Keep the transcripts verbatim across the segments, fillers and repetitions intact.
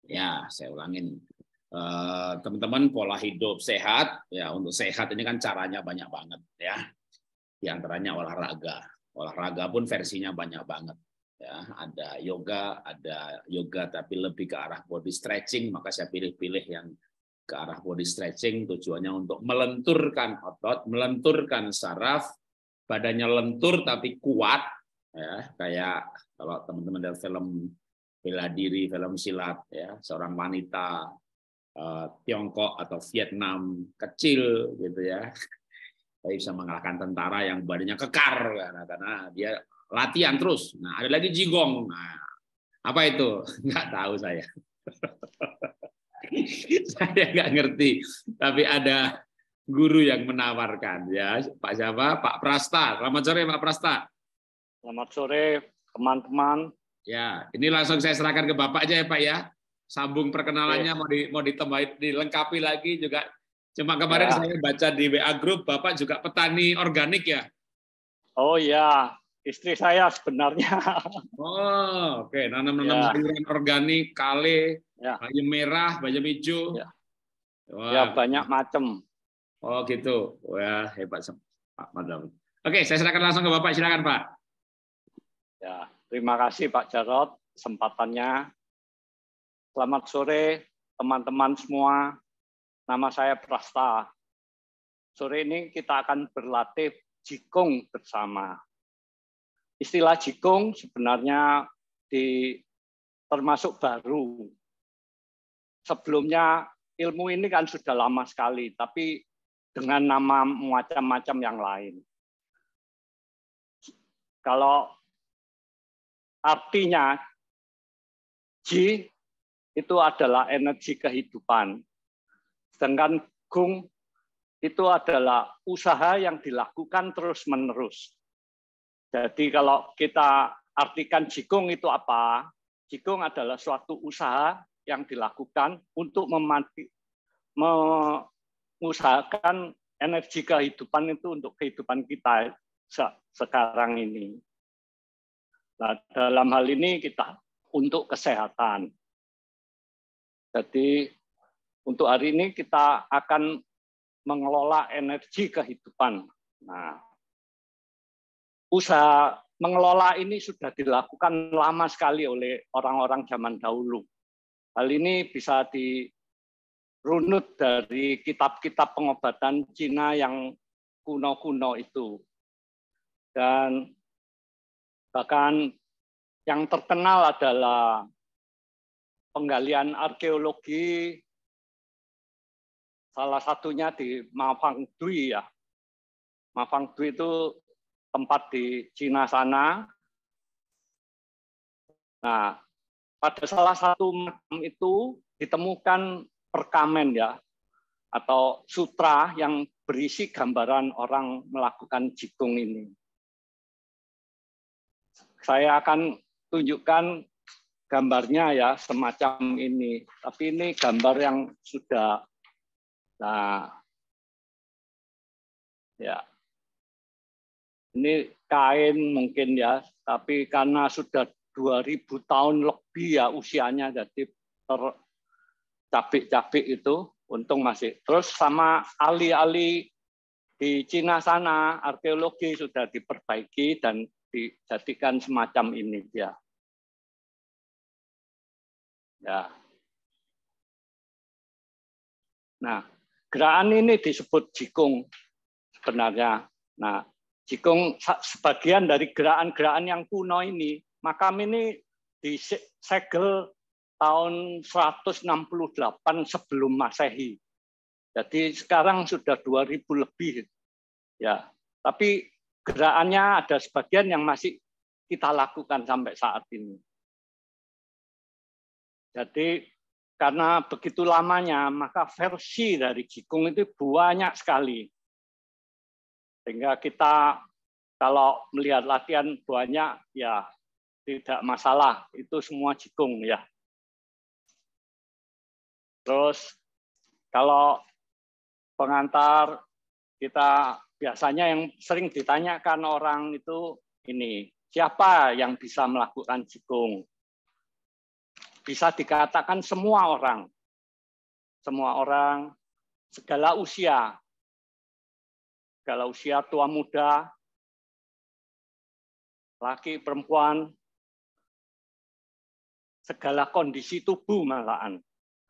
Ya, saya ulangin. Teman-teman, pola hidup sehat, ya untuk sehat ini kan caranya banyak banget ya. Di antaranya olahraga. Olahraga pun versinya banyak banget. Ya, ada yoga, ada yoga tapi lebih ke arah body stretching, maka saya pilih-pilih yang ke arah body stretching, tujuannya untuk melenturkan otot, melenturkan saraf, badannya lentur tapi kuat, ya kayak kalau teman-teman dari film bela diri, film silat, ya seorang wanita eh, Tiongkok atau Vietnam kecil gitu ya, tapi bisa mengalahkan tentara yang badannya kekar karena, karena dia latihan terus. Nah, ada lagi jigong. Nah, apa itu? Nggak tahu saya. Saya nggak ngerti. Tapi ada guru yang menawarkan ya. Pak siapa? Pak Prasta. Selamat sore Pak Prasta. Selamat sore teman-teman. Ya, ini langsung saya serahkan ke Bapak aja ya Pak ya. Sambung perkenalannya mau di, mau ditambahin dilengkapi lagi juga. Cuma kemarin ya. Saya baca di W A Group Bapak juga petani organik ya. Oh ya, istri saya sebenarnya. Oh, oke. Okay. Nanam-nanam ya. Sayuran organik, kale, ya. Bayam merah, bayam hijau. Ya, ya banyak macam. Oh gitu. Wah, hebat Pak Madam. Oke, saya serahkan langsung ke Bapak. Silakan Pak. Ya, terima kasih Pak Jarod kesempatannya. Selamat sore teman-teman semua. Nama saya Prasta. Sore ini kita akan berlatih jigong bersama. Istilah jigong sebenarnya di, termasuk baru. Sebelumnya ilmu ini kan sudah lama sekali, tapi dengan nama macam-macam yang lain. Kalau artinya Ji itu adalah energi kehidupan, sedangkan Gung itu adalah usaha yang dilakukan terus-menerus. Jadi kalau kita artikan Jigong itu apa? Jigong adalah suatu usaha yang dilakukan untuk memati, mengusahakan energi kehidupan itu untuk kehidupan kita sekarang ini. Nah, dalam hal ini kita untuk kesehatan. Jadi untuk hari ini kita akan mengelola energi kehidupan. Nah, usaha mengelola ini sudah dilakukan lama sekali oleh orang-orang zaman dahulu. Hal ini bisa dirunut dari kitab-kitab pengobatan Cina yang kuno-kuno itu. Dan bahkan yang terkenal adalah penggalian arkeologi, salah satunya di Mafangdui ya. Mafangdui itu tempat di Cina sana. Nah, pada salah satu makam itu ditemukan perkamen ya, atau sutra yang berisi gambaran orang melakukan jigong ini. Saya akan tunjukkan gambarnya ya, semacam ini. Tapi ini gambar yang sudah, nah, ya. Ini kain mungkin ya, tapi karena sudah dua ribu tahun lebih ya usianya, jadi tercabik-cabik itu, untung masih. Terus sama ahli-ahli di Cina sana, arkeologi sudah diperbaiki dan dijadikan semacam ini ya. Ya. Nah, gerakan ini disebut jigong sebenarnya. Nah, jigong sebagian dari gerakan-gerakan yang kuno ini, makam ini disegel tahun seratus enam puluh delapan sebelum Masehi. Jadi sekarang sudah dua ribu lebih. Ya, tapi gerakannya ada sebagian yang masih kita lakukan sampai saat ini. Jadi karena begitu lamanya, maka versi dari jigong itu banyak sekali. Sehingga kita kalau melihat latihan banyak, ya tidak masalah. Itu semua jigong ya. Terus kalau pengantar, kita biasanya yang sering ditanyakan orang itu ini, siapa yang bisa melakukan jigong? bisa dikatakan semua orang, semua orang, segala usia, segala usia, tua muda, laki, perempuan, segala kondisi tubuh malahan.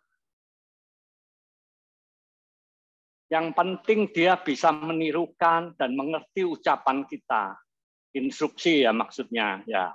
Yang penting dia bisa menirukan dan mengerti ucapan kita. Instruksi ya maksudnya. Ya.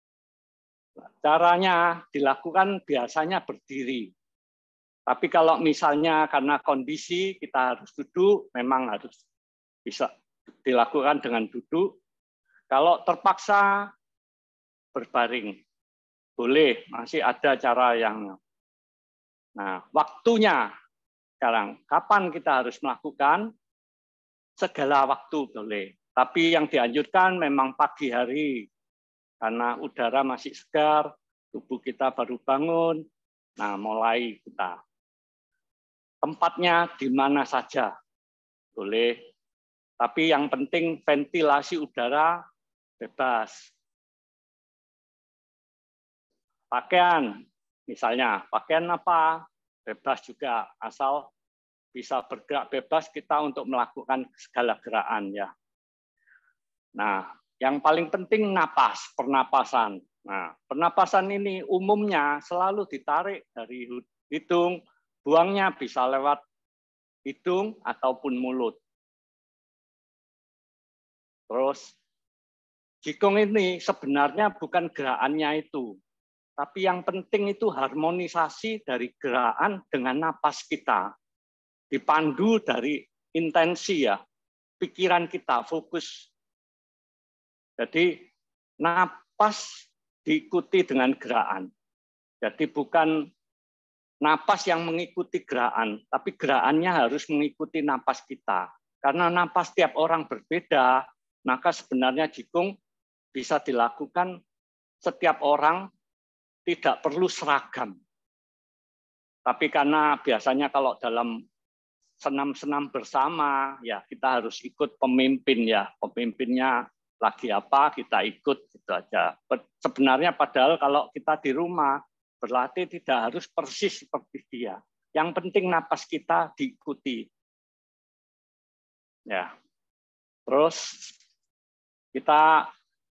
Caranya dilakukan biasanya berdiri. Tapi kalau misalnya karena kondisi kita harus duduk, memang harus bisa dilakukan dengan duduk. Kalau terpaksa berbaring, boleh, masih ada cara yang. Nah, waktunya sekarang, kapan kita harus melakukan? Segala waktu boleh. Tapi yang dianjurkan memang pagi hari, karena udara masih segar, tubuh kita baru bangun, nah mulai kita. Tempatnya di mana saja, boleh. Tapi yang penting ventilasi udara bebas. Pakaian, misalnya, pakaian apa? Bebas juga, asal bisa bergerak bebas kita untuk melakukan segala gerakan ya. Nah, yang paling penting napas, pernapasan. Nah, pernapasan ini umumnya selalu ditarik dari hidung, buangnya bisa lewat hidung ataupun mulut. Terus, jigong ini sebenarnya bukan gerakannya itu, tapi yang penting itu harmonisasi dari gerakan dengan napas kita. Dipandu dari intensi ya, pikiran kita, fokus. Jadi napas diikuti dengan gerakan. Jadi bukan napas yang mengikuti gerakan, tapi gerakannya harus mengikuti napas kita. Karena napas tiap orang berbeda, maka sebenarnya jigong bisa dilakukan setiap orang, tidak perlu seragam. Tapi karena biasanya kalau dalam senam-senam bersama, ya kita harus ikut pemimpin ya, pemimpinnya lagi apa kita ikut gitu aja. Sebenarnya padahal kalau kita di rumah berlatih tidak harus persis seperti dia. Yang penting napas kita diikuti. Ya. Terus kita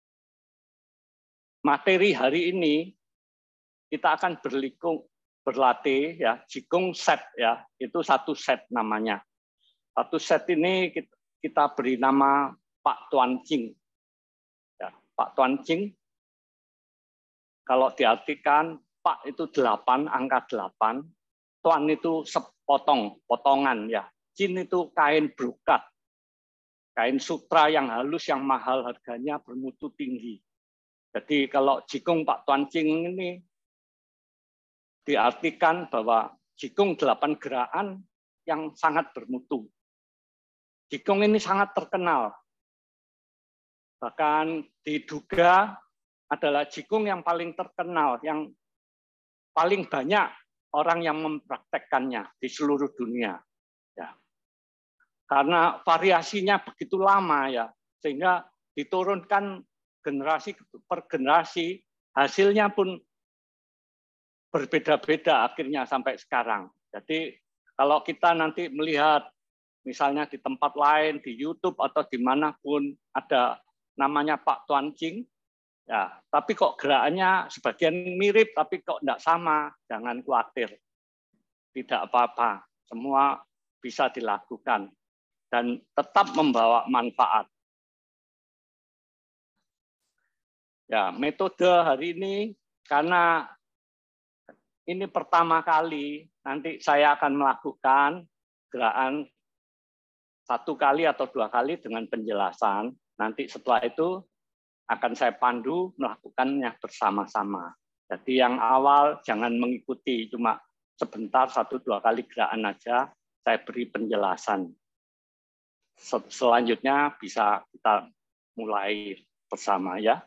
materi hari ini kita akan berlikung berlatih ya, jigong set ya, itu satu set namanya. Satu set ini kita beri nama Pak Tuan Ching. Ya, Pak Tuan Ching, kalau diartikan Pak itu delapan, angka delapan, Tuan itu sepotong, potongan ya. Chin itu kain brokat, kain sutra yang halus, yang mahal harganya, bermutu tinggi. Jadi kalau jigong Pak Tuan Ching ini diartikan bahwa jigong delapan gerakan yang sangat bermutu. Jigong ini sangat terkenal. Bahkan diduga adalah jigong yang paling terkenal, yang paling banyak orang yang mempraktekkannya di seluruh dunia. Ya. Karena variasinya begitu lama ya, sehingga diturunkan generasi per generasi, hasilnya pun berbeda-beda akhirnya sampai sekarang. Jadi kalau kita nanti melihat misalnya di tempat lain, di YouTube atau dimanapun ada namanya Pak Tuan Ching, ya, tapi kok gerakannya sebagian mirip, tapi kok tidak sama, jangan khawatir. Tidak apa-apa, semua bisa dilakukan dan tetap membawa manfaat. Ya, metode hari ini karena ini pertama kali, nanti saya akan melakukan gerakan satu kali atau dua kali dengan penjelasan. Nanti setelah itu akan saya pandu melakukannya bersama-sama. Jadi yang awal jangan mengikuti, cuma sebentar satu dua kali gerakan aja, saya beri penjelasan. Selanjutnya bisa kita mulai bersama ya.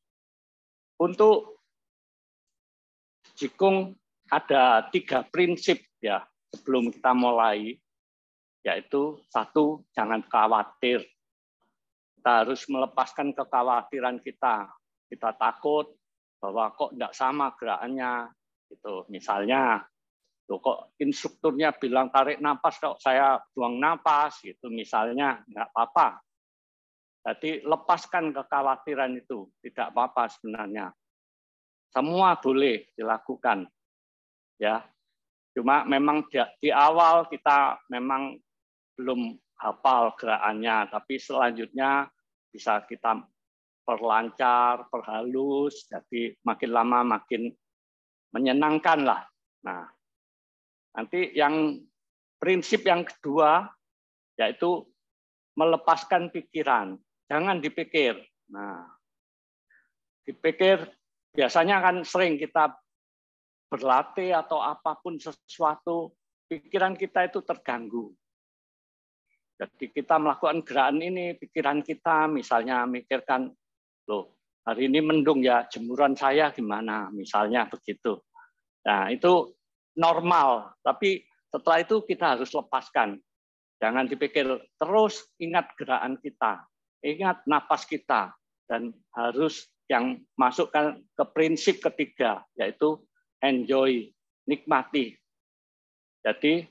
Untuk jigong ada tiga prinsip ya sebelum kita mulai, yaitu satu, jangan khawatir. Kita harus melepaskan kekhawatiran kita. Kita takut bahwa kok tidak sama gerakannya, Itu misalnya, loh kok instrukturnya bilang tarik napas, kok saya buang napas, gitu misalnya, nggak apa-apa. Jadi lepaskan kekhawatiran itu, tidak apa-apa sebenarnya. Semua boleh dilakukan, ya. Cuma memang di, di awal kita memang belum hafal gerakannya, tapi selanjutnya bisa kita perlancar, perhalus, jadi makin lama makin menyenangkan lah. Nah, nanti yang prinsip yang kedua yaitu melepaskan pikiran, jangan dipikir. Nah, dipikir biasanya kan sering kita berlatih atau apapun sesuatu, pikiran kita itu terganggu. Jadi kita melakukan gerakan ini, pikiran kita misalnya mikirkan, loh hari ini mendung ya, jemuran saya gimana, misalnya begitu. Nah itu normal, tapi setelah itu kita harus lepaskan. Jangan dipikir, terus ingat gerakan kita, ingat napas kita, dan harus yang masukkan ke prinsip ketiga, yaitu enjoy, nikmati. Jadi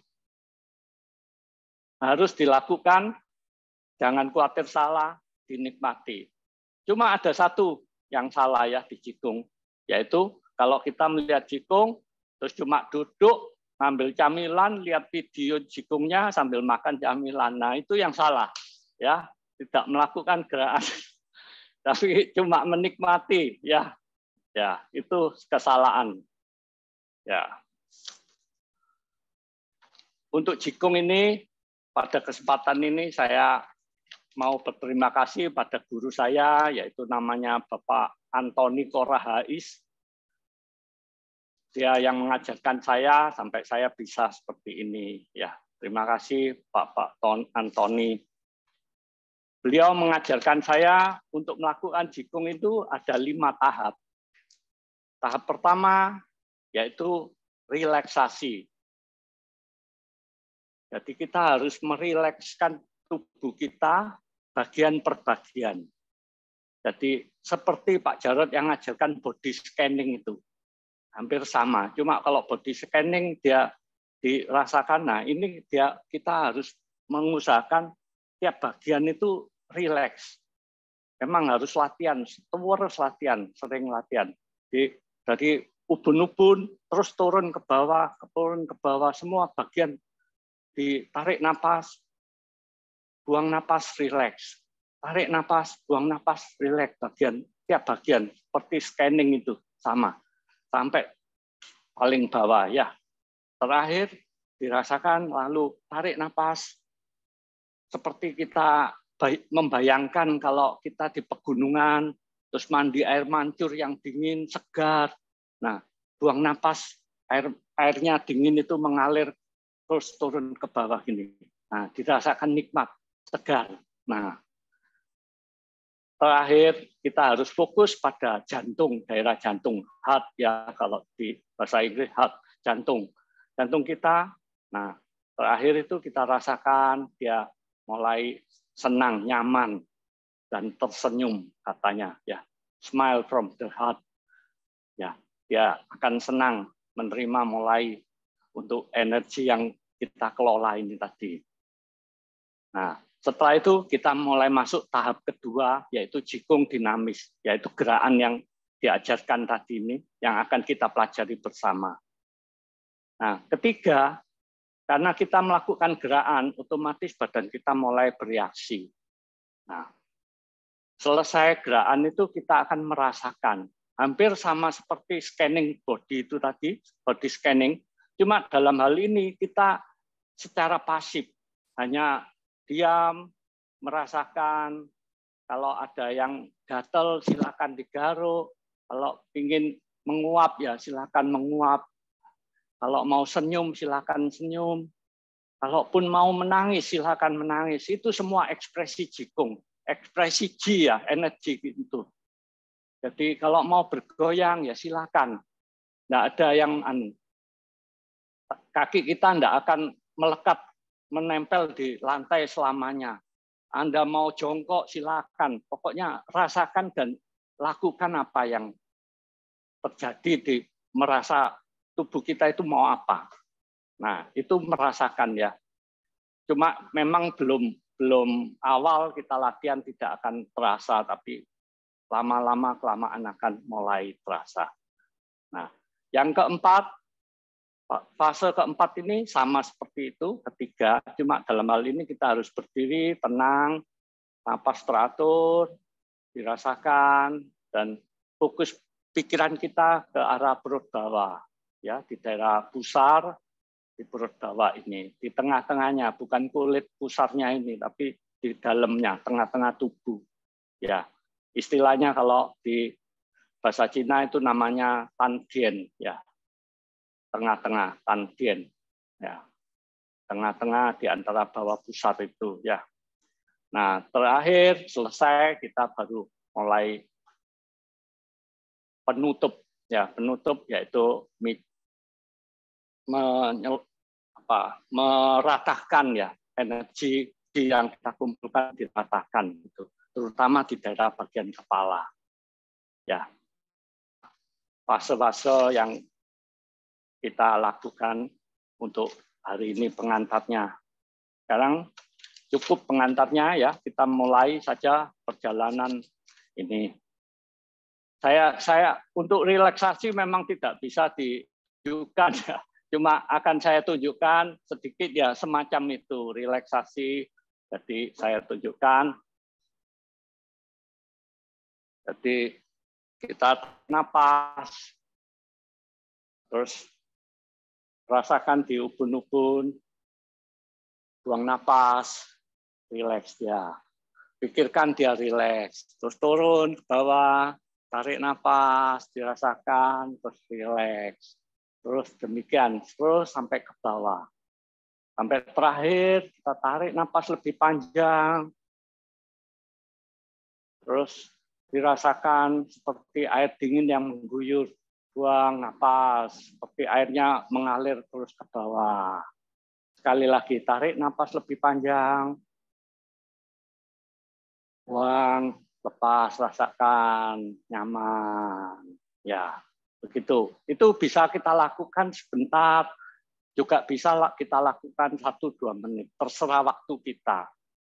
harus dilakukan, jangan khawatir salah, dinikmati. Cuma ada satu yang salah ya di jikung, yaitu kalau kita melihat jikung, terus cuma duduk, ngambil camilan, lihat video jikungnya sambil makan camilan. Nah itu yang salah, ya tidak melakukan gerakan, tapi cuma menikmati, ya, ya itu kesalahan. Ya. Untuk jikung ini, pada kesempatan ini saya mau berterima kasih pada guru saya, yaitu namanya Bapak Antoni Korahais. Dia yang mengajarkan saya sampai saya bisa seperti ini. Ya, terima kasih Bapak Antoni. Beliau mengajarkan saya untuk melakukan jikung itu ada lima tahap. Tahap pertama yaitu relaksasi. Jadi kita harus merilekskan tubuh kita bagian per bagian. Jadi seperti Pak Jarod yang mengajarkan body scanning itu. Hampir sama. Cuma kalau body scanning dia dirasakan, nah ini dia kita harus mengusahakan tiap bagian itu rileks. Memang harus latihan, terus latihan, sering latihan. Jadi dari ubun-ubun terus turun ke bawah, turun ke bawah, semua bagian ditarik napas, buang napas, rileks. Tarik napas, buang napas, rileks. Bagian tiap bagian seperti scanning itu sama sampai paling bawah ya. Terakhir dirasakan, lalu tarik napas seperti kita membayangkan kalau kita di pegunungan terus mandi air mancur yang dingin segar. Nah, buang napas, air airnya dingin itu mengalir terus turun ke bawah gini. Nah, dirasakan nikmat, segar. Nah, terakhir kita harus fokus pada jantung, daerah jantung, heart ya kalau di bahasa Inggris heart, jantung. Jantung kita, nah terakhir itu kita rasakan dia mulai senang, nyaman, dan tersenyum katanya ya. Smile from the heart. Ya, dia akan senang menerima mulai untuk energi yang kita kelola ini tadi. Nah, setelah itu kita mulai masuk tahap kedua, yaitu jikung dinamis, yaitu gerakan yang diajarkan tadi ini, yang akan kita pelajari bersama. Nah, ketiga, karena kita melakukan gerakan, otomatis badan kita mulai bereaksi. Nah, selesai gerakan itu kita akan merasakan, hampir sama seperti scanning body itu tadi, body scanning, cuma dalam hal ini kita secara pasif, hanya diam, merasakan, kalau ada yang gatel silakan digaruk, kalau ingin menguap ya silakan menguap, kalau mau senyum silakan senyum, kalaupun mau menangis silakan menangis, itu semua ekspresi jikung, ekspresi ji ya, energi itu. Jadi kalau mau bergoyang ya silakan, nggak ada yang kaki kita nggak akan melekat menempel di lantai selamanya. Anda mau jongkok silakan, pokoknya rasakan dan lakukan apa yang terjadi di merasa tubuh kita itu mau apa. Nah, itu merasakan ya. Cuma memang belum belum awal kita latihan tidak akan terasa, tapi lama-lama kelamaan akan mulai terasa. Nah, yang keempat, fase keempat ini sama seperti itu, ketiga, cuma dalam hal ini kita harus berdiri, tenang, napas teratur, dirasakan, dan fokus pikiran kita ke arah perut bawah, ya, di daerah pusar, di perut bawah ini, di tengah-tengahnya, bukan kulit pusarnya ini, tapi di dalamnya, tengah-tengah tubuh. Ya, istilahnya kalau di bahasa Cina itu namanya tandian, ya, tengah-tengah, tandian, ya, tengah-tengah di antara bawah pusar itu, ya. Nah, terakhir selesai kita baru mulai penutup, ya, penutup yaitu menyel, apa, meratahkan ya energi yang kita kumpulkan diratahkan itu, terutama di daerah bagian kepala. Ya, fase-fase yang kita lakukan untuk hari ini pengantarnya. Sekarang cukup pengantarnya ya, kita mulai saja perjalanan ini. Saya saya untuk relaksasi memang tidak bisa ditunjukkan ya. Cuma akan saya tunjukkan sedikit ya semacam itu relaksasi. Jadi saya tunjukkan. Jadi kita napas, terus rasakan di ubun-ubun, buang napas, rileks ya. Pikirkan dia rileks, terus turun ke bawah, tarik napas, dirasakan, terus rileks. Terus demikian, terus sampai ke bawah. Sampai terakhir, kita tarik napas lebih panjang. Terus dirasakan seperti air dingin yang mengguyur. Buang napas, seperti airnya mengalir terus ke bawah. Sekali lagi, tarik napas lebih panjang. Buang, lepas, rasakan, nyaman. Ya. Begitu. Itu bisa kita lakukan sebentar, juga bisa kita lakukan satu dua menit, terserah waktu kita.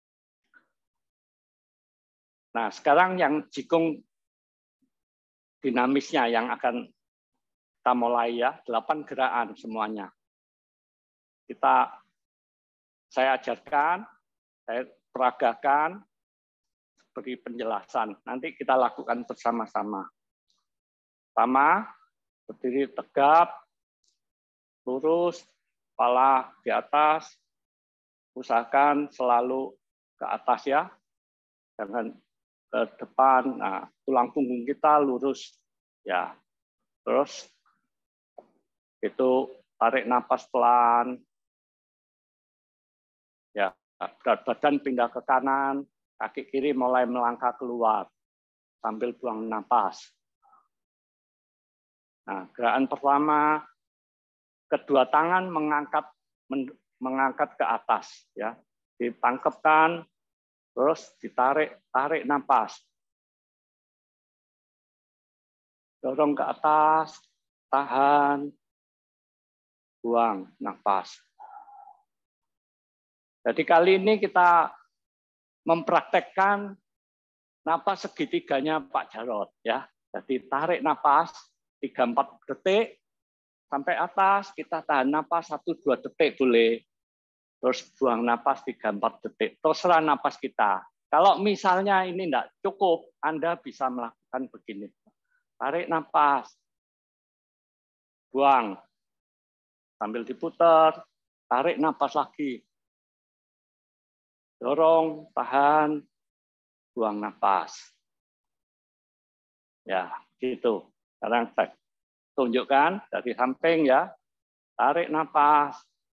Nah, sekarang yang jikung dinamisnya yang akan kita mulai ya, delapan gerakan semuanya. Kita, saya ajarkan, saya peragakan, beri penjelasan. Nanti kita lakukan bersama-sama. Pertama, berdiri tegap, lurus, kepala di atas, usahakan selalu ke atas ya, jangan ke depan. Nah, tulang punggung kita lurus ya. Terus itu tarik napas pelan, ya, berat badan pindah ke kanan, kaki kiri mulai melangkah keluar sambil buang napas. Nah, gerakan pertama, kedua tangan mengangkat mengangkat ke atas, ya, ditangkapkan, terus ditarik, tarik napas, dorong ke atas, tahan, buang napas. Jadi kali ini kita mempraktekkan napas segitiganya Pak Jarod, ya. Jadi tarik napas tiga sampai empat detik, sampai atas, kita tahan napas satu dua detik boleh. Terus buang napas tiga sampai empat detik. Terserah napas kita. Kalau misalnya ini enggak cukup, Anda bisa melakukan begini. Tarik napas. Buang. Sambil diputar, tarik napas lagi. Dorong, tahan, buang napas. Ya, gitu. Sekarang saya tunjukkan dari samping ya. Tarik napas.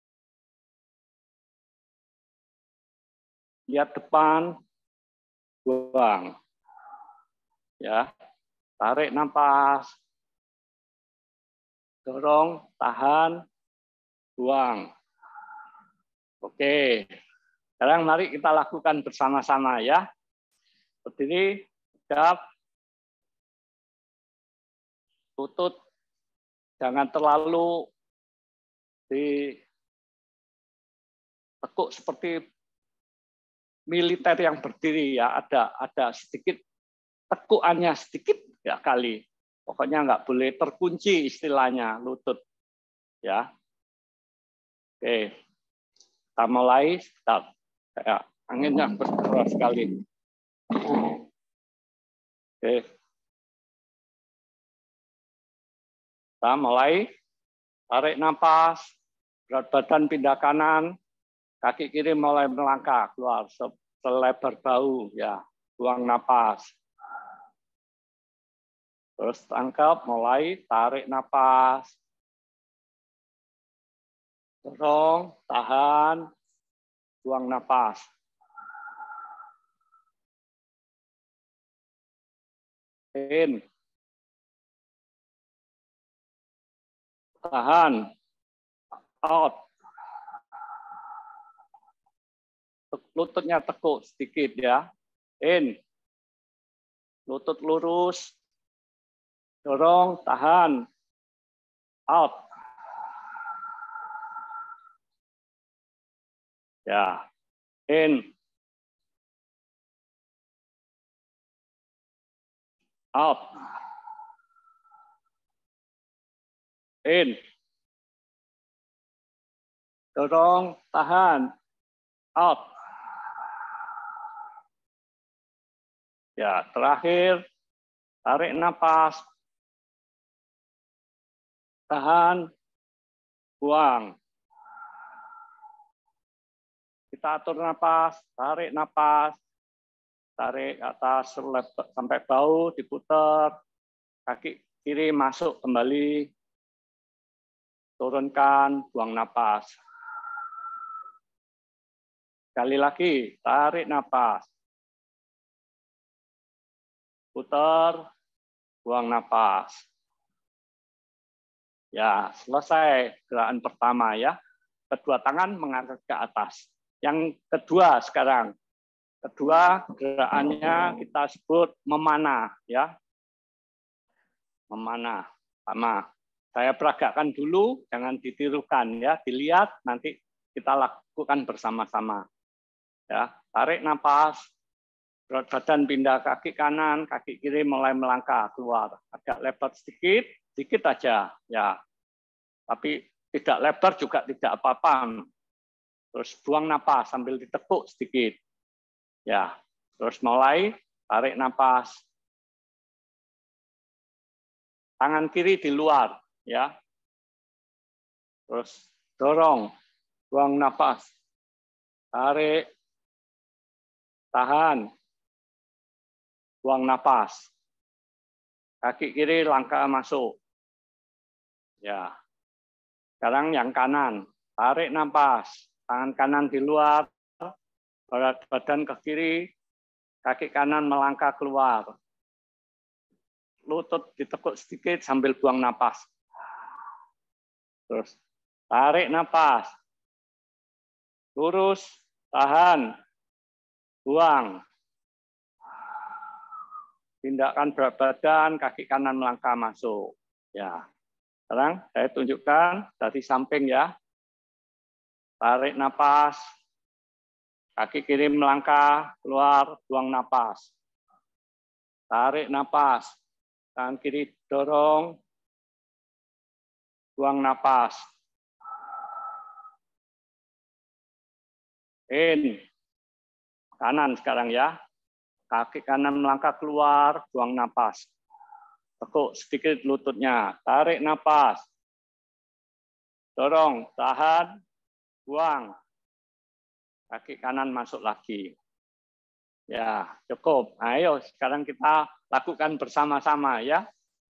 Lihat depan. Buang. Ya. Tarik napas. Dorong, tahan, buang. Oke. Sekarang mari kita lakukan bersama-sama ya. Berdiri, tegap. Lutut jangan terlalu ditekuk seperti militer yang berdiri ya, ada ada sedikit tekukannya sedikit ya kali. Pokoknya nggak boleh terkunci istilahnya lutut ya. Oke, kita mulai. Start. Ya, anginnya bergerak sekali. Oke, kita mulai. Tarik nafas, berat badan pindah kanan, kaki kiri mulai melangkah keluar selebar bahu ya, buang nafas. Terus tangkap, mulai tarik nafas, dorong, tahan, buang nafas. In, tahan, out. Lututnya tekuk sedikit ya. In, lutut lurus, dorong, tahan, out. Ya, in, out, in, dorong, tahan, out. Ya, terakhir, tarik nafas, tahan, buang. Kita atur nafas, tarik nafas, tarik atas sampai bahu, diputar, kaki kiri masuk kembali, turunkan, buang nafas. Sekali lagi, tarik nafas, putar, buang nafas. Ya, selesai gerakan pertama ya. Kedua tangan mengangkat ke atas. Yang kedua sekarang, kedua gerakannya kita sebut memanah ya. Memanah. Sama. Saya peragakan dulu, jangan ditirukan ya. Dilihat, nanti kita lakukan bersama-sama. Ya, tarik nafas, berat badan pindah kaki kanan, kaki kiri mulai melangkah keluar. Agak lebar sedikit, sedikit aja ya. Tapi tidak lebar juga tidak apa-apa. Terus buang nafas sambil ditekuk sedikit. Ya, terus mulai tarik nafas. Tangan kiri di luar ya. Terus dorong, buang nafas. Tarik, tahan, buang nafas. Kaki kiri langkah masuk. Ya. Sekarang yang kanan, tarik nafas, tangan kanan di luar, berat badan ke kiri, kaki kanan melangkah keluar. Lutut ditekuk sedikit sambil buang nafas. Terus tarik nafas, lurus, tahan, buang. Tindakan berat badan, kaki kanan melangkah masuk. Ya. Sekarang saya tunjukkan dari samping ya. Tarik nafas, kaki kiri melangkah, keluar, buang nafas. Tarik nafas, tangan kiri dorong, buang nafas. In, kanan sekarang ya. Kaki kanan melangkah keluar, buang nafas. Tekuk sedikit lututnya, tarik nafas, dorong, tahan, buang. Kaki kanan masuk lagi. Ya, cukup. Ayo sekarang kita lakukan bersama-sama ya.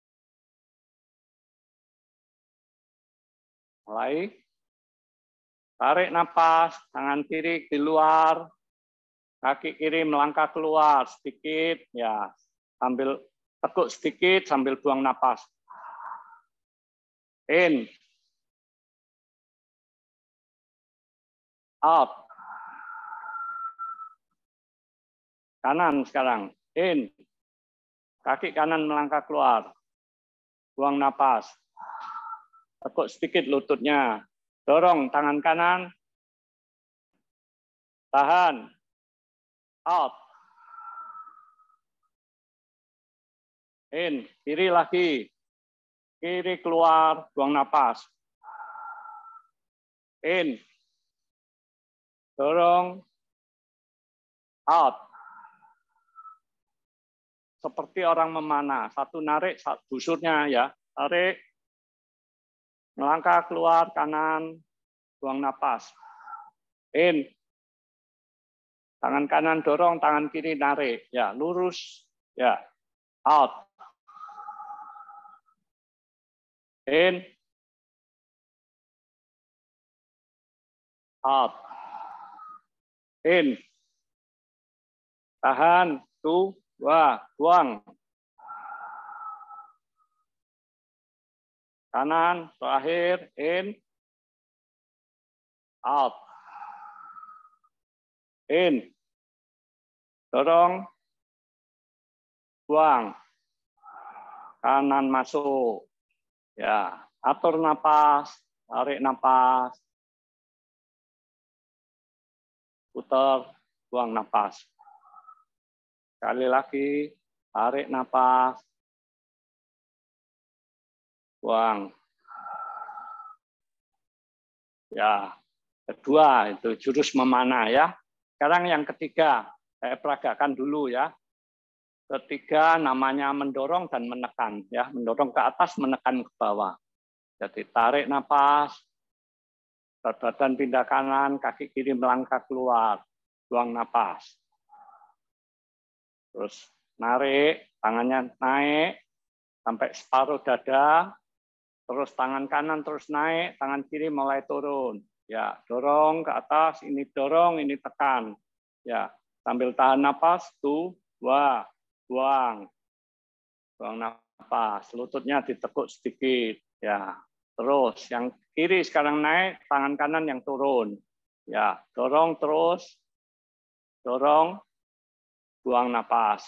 Mulai. Tarik nafas, tangan kiri di luar, kaki kiri melangkah keluar sedikit, ya, sambil tekuk sedikit sambil buang nafas. In. Out. Kanan sekarang. In. Kaki kanan melangkah keluar. Buang nafas. tekuk sedikit lututnya. Dorong tangan kanan. Tahan. Out. In. Kiri lagi. Kiri keluar. Buang napas. In. Dorong. Out. Seperti orang memanah. Satu narik, satu busurnya ya. Tarik. Melangkah keluar kanan. Buang napas. In. Tangan kanan dorong, tangan kiri narik. Ya, lurus. Ya. Out. In. Out. In. Tahan. Tuh. Dua. Buang. Kanan. Terakhir. In. Out. In. Dorong. Buang. Kanan masuk. Ya, atur napas, tarik napas. Putar, buang napas. Sekali lagi, tarik napas. Buang. Ya, kedua itu jurus memanah ya. Sekarang yang ketiga, saya peragakan dulu ya. Ketiga namanya mendorong dan menekan ya, mendorong ke atas, menekan ke bawah. Jadi tarik napas, berat badan pindah kanan, kaki kiri melangkah keluar, buang napas. Terus narik, tangannya naik sampai separuh dada, terus tangan kanan terus naik, tangan kiri mulai turun. Ya, dorong ke atas, ini dorong, ini tekan. Ya, sambil tahan napas, tuh, dua, buang. Buang napas, lututnya ditekuk sedikit. Ya, terus yang kiri sekarang naik, tangan kanan yang turun. Ya, dorong terus, dorong, buang napas.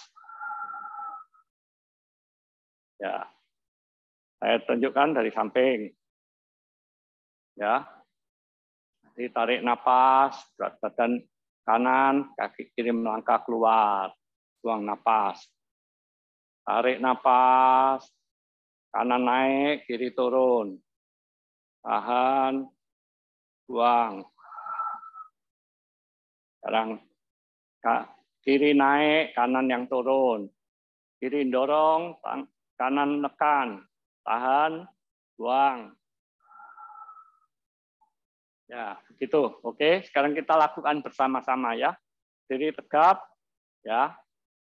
Ya, saya tunjukkan dari samping. Ya, jadi tarik napas, berat badan kanan, kaki kiri melangkah keluar, buang napas. Tarik napas, kanan naik, kiri turun. Tahan, buang. Sekarang kiri naik, kanan yang turun. Kiri dorong, kanan nekan. Tahan, buang. Ya, begitu. Oke, sekarang kita lakukan bersama-sama ya. Diri tegap, ya.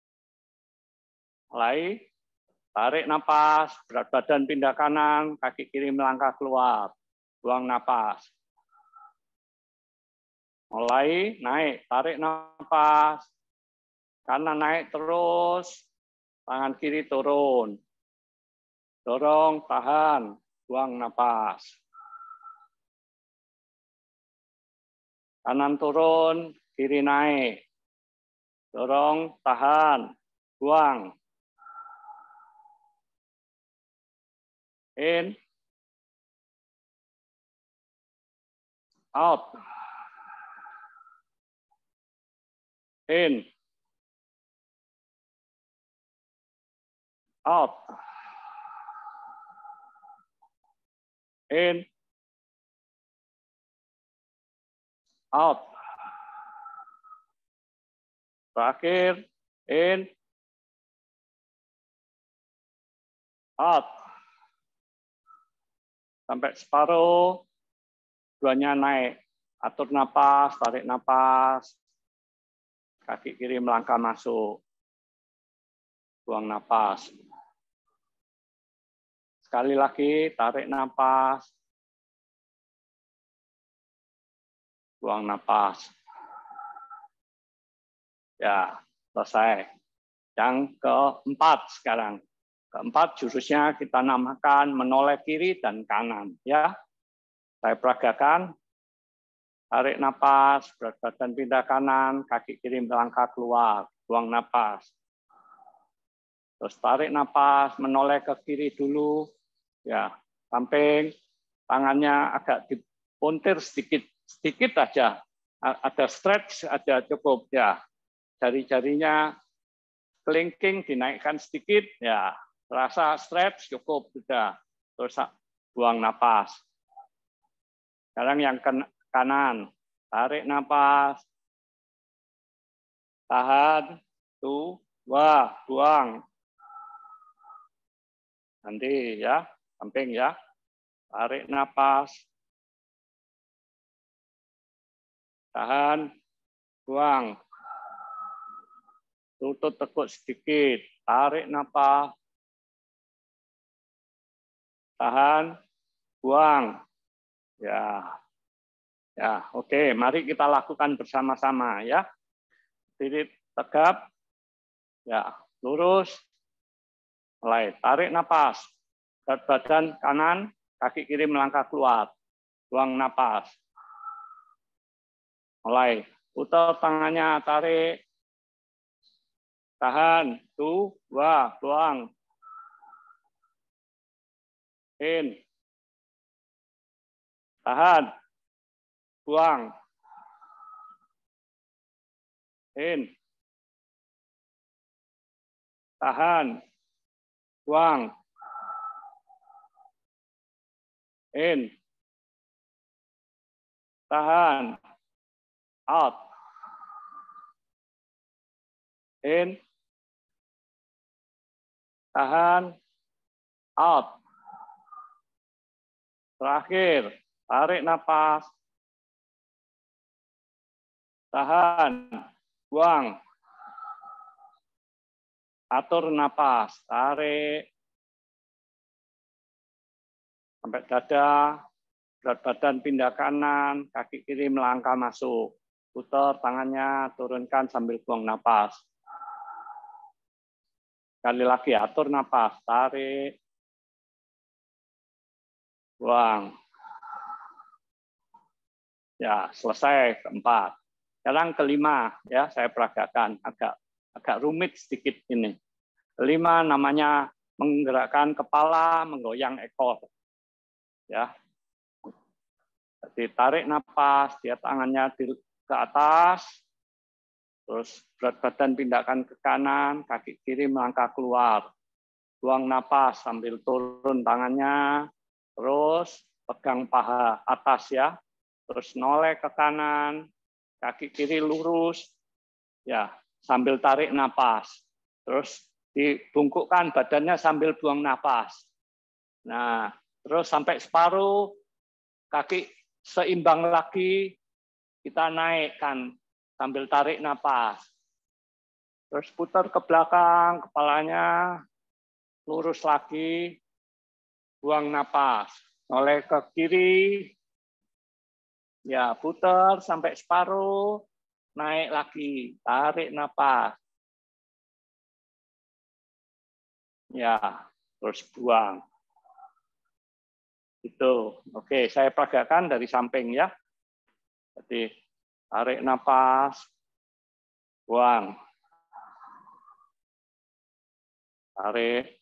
Mulai, tarik napas, berat badan pindah kanan, kaki kiri melangkah keluar. Buang napas. Mulai, naik, tarik napas. Kanan naik terus, tangan kiri turun. Dorong, tahan, buang napas. Kanan turun, kiri naik. Dorong, tahan, buang. In. Out. In. Out. In. Out. Terakhir. In. Out. Sampai separuh. Duanya naik. Atur napas, tarik napas. Kaki kiri melangkah masuk. Buang napas. Sekali lagi, tarik napas. Buang napas. Ya, selesai. Yang keempat sekarang. Keempat jurusnya kita namakan menoleh kiri dan kanan. Ya, saya peragakan. Tarik napas, berat badan pindah kanan, kaki kiri melangkah keluar, buang napas. Terus tarik napas, menoleh ke kiri dulu, ya, samping, tangannya agak dipuntir sedikit, sedikit aja. Ada stretch, ada cukup ya. Jari-jarinya kelingking dinaikkan sedikit, ya. Rasa stretch cukup sudah. Terus buang napas. Sekarang yang kanan, tarik napas, tahan, tuh, wah, buang. Nanti ya, samping ya, tarik napas, tahan, buang. Lutut tekuk sedikit, tarik napas, tahan, buang. Ya, ya, oke. Mari kita lakukan bersama-sama ya. Diri tegap, ya, lurus. Mulai tarik napas, berat badan kanan, kaki kiri melangkah keluar. Buang napas. Mulai putar tangannya, tarik, tahan, tuh, wah, buang. In. Tahan. Buang. In. Tahan. Buang. In. Tahan. Out. In. Tahan. Out. Terakhir, tarik napas. Tahan. Buang. Atur napas. Tarik. Sampai dada. Berat badan pindah kanan. Kaki kiri melangkah masuk. Putar tangannya, turunkan sambil buang napas. Sekali lagi, atur napas. Tarik. Buang. Ya, selesai keempat. Sekarang kelima, ya saya peragakan agak agak rumit sedikit ini. Kelima namanya menggerakkan kepala, menggoyang ekor. Ya. Jadi tarik napas, dia tangannya di, ke atas, terus berat badan pindahkan ke kanan, kaki kiri melangkah keluar. Buang napas sambil turun tangannya. Terus pegang paha atas ya, terus noleh ke kanan, kaki kiri lurus, ya sambil tarik napas. Terus dibungkukkan badannya sambil buang napas. Nah, terus sampai separuh, kaki seimbang lagi, kita naikkan sambil tarik napas. Terus putar ke belakang, kepalanya lurus lagi. Buang napas, noleh ke kiri, ya putar sampai separuh, naik lagi, tarik napas, ya terus buang. Itu, oke, saya peragakan dari samping ya. Jadi tarik napas, buang, tarik.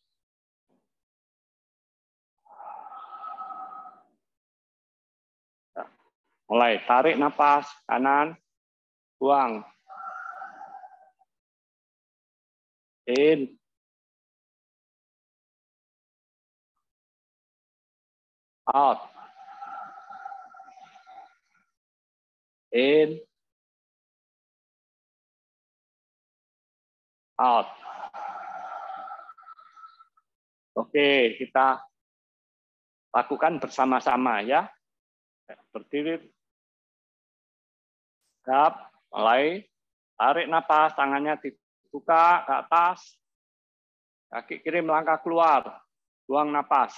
Mulai tarik napas kanan, buang. In. Out. In. Out. Oke, kita lakukan bersama-sama ya. Berdiri. Tegap, mulai. Tarik napas, tangannya dibuka ke atas. Kaki kiri melangkah keluar. Buang napas.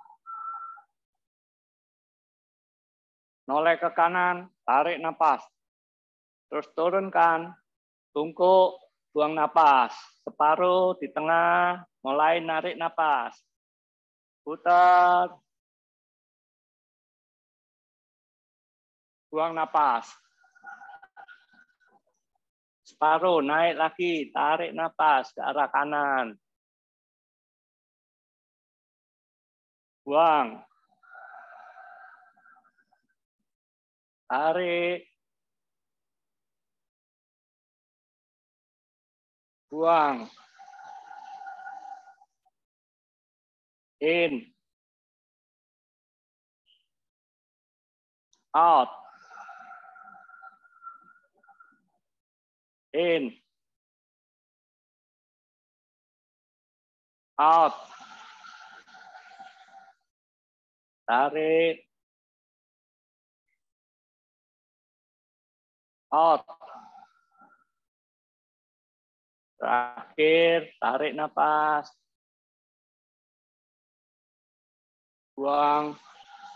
Noleh ke kanan, tarik napas. Terus turunkan. Tungkuk, buang napas. Separuh di tengah, mulai narik napas. Putar. Buang napas. Separuh, naik lagi, tarik napas ke arah kanan. Buang. tarik, buang, in, out, in, out, tarik, out. Terakhir, tarik napas. Buang.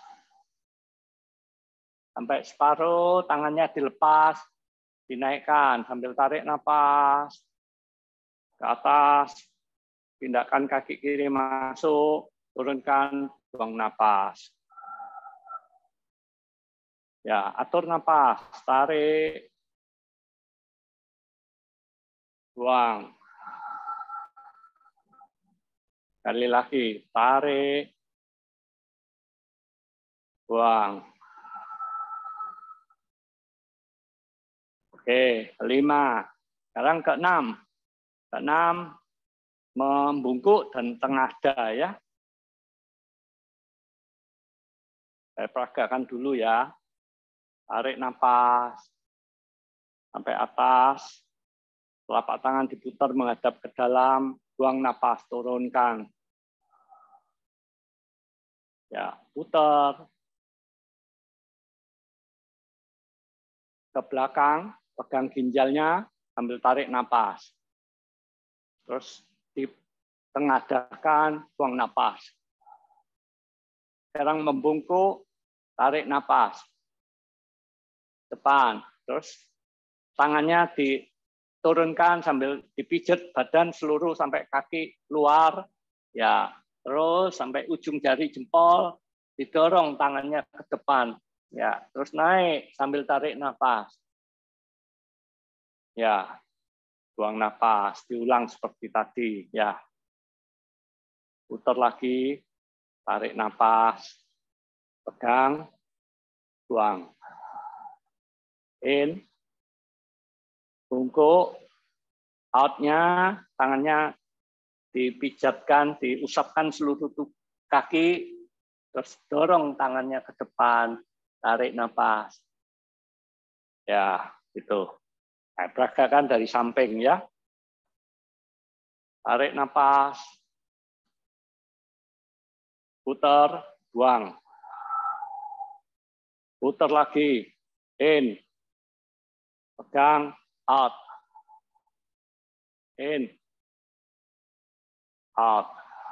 Sampai separuh, tangannya dilepas. Dinaikkan sambil tarik napas. Ke atas. Pindahkan kaki kiri masuk. Turunkan, buang napas. Ya, atur napas. Tarik. Buang. Sekali lagi, tarik. Buang. Oke, kelima. Sekarang keenam. Keenam, membungkuk dan tengah dada ya. Saya peragakan dulu ya. Tarik napas. Sampai atas. Telapak tangan diputar menghadap ke dalam, buang napas, turunkan. Ya, putar. Ke belakang, pegang ginjalnya, sambil tarik napas. Terus ditengadakan, buang napas. Sekarang membungkuk, tarik napas. Depan, terus tangannya di turunkan sambil dipijat badan seluruh sampai kaki luar, ya terus sampai ujung jari jempol, didorong tangannya ke depan, ya terus naik sambil tarik nafas, ya buang nafas, diulang seperti tadi, ya putar lagi, tarik nafas, pegang, buang, in. Bungkuk, out-nya, tangannya dipijatkan, diusapkan seluruh kaki, terus dorong tangannya ke depan, tarik nafas. Ya, gitu. Nah, peragakan dari samping ya. Tarik nafas, putar, buang. Putar lagi, in, pegang, out, in, out,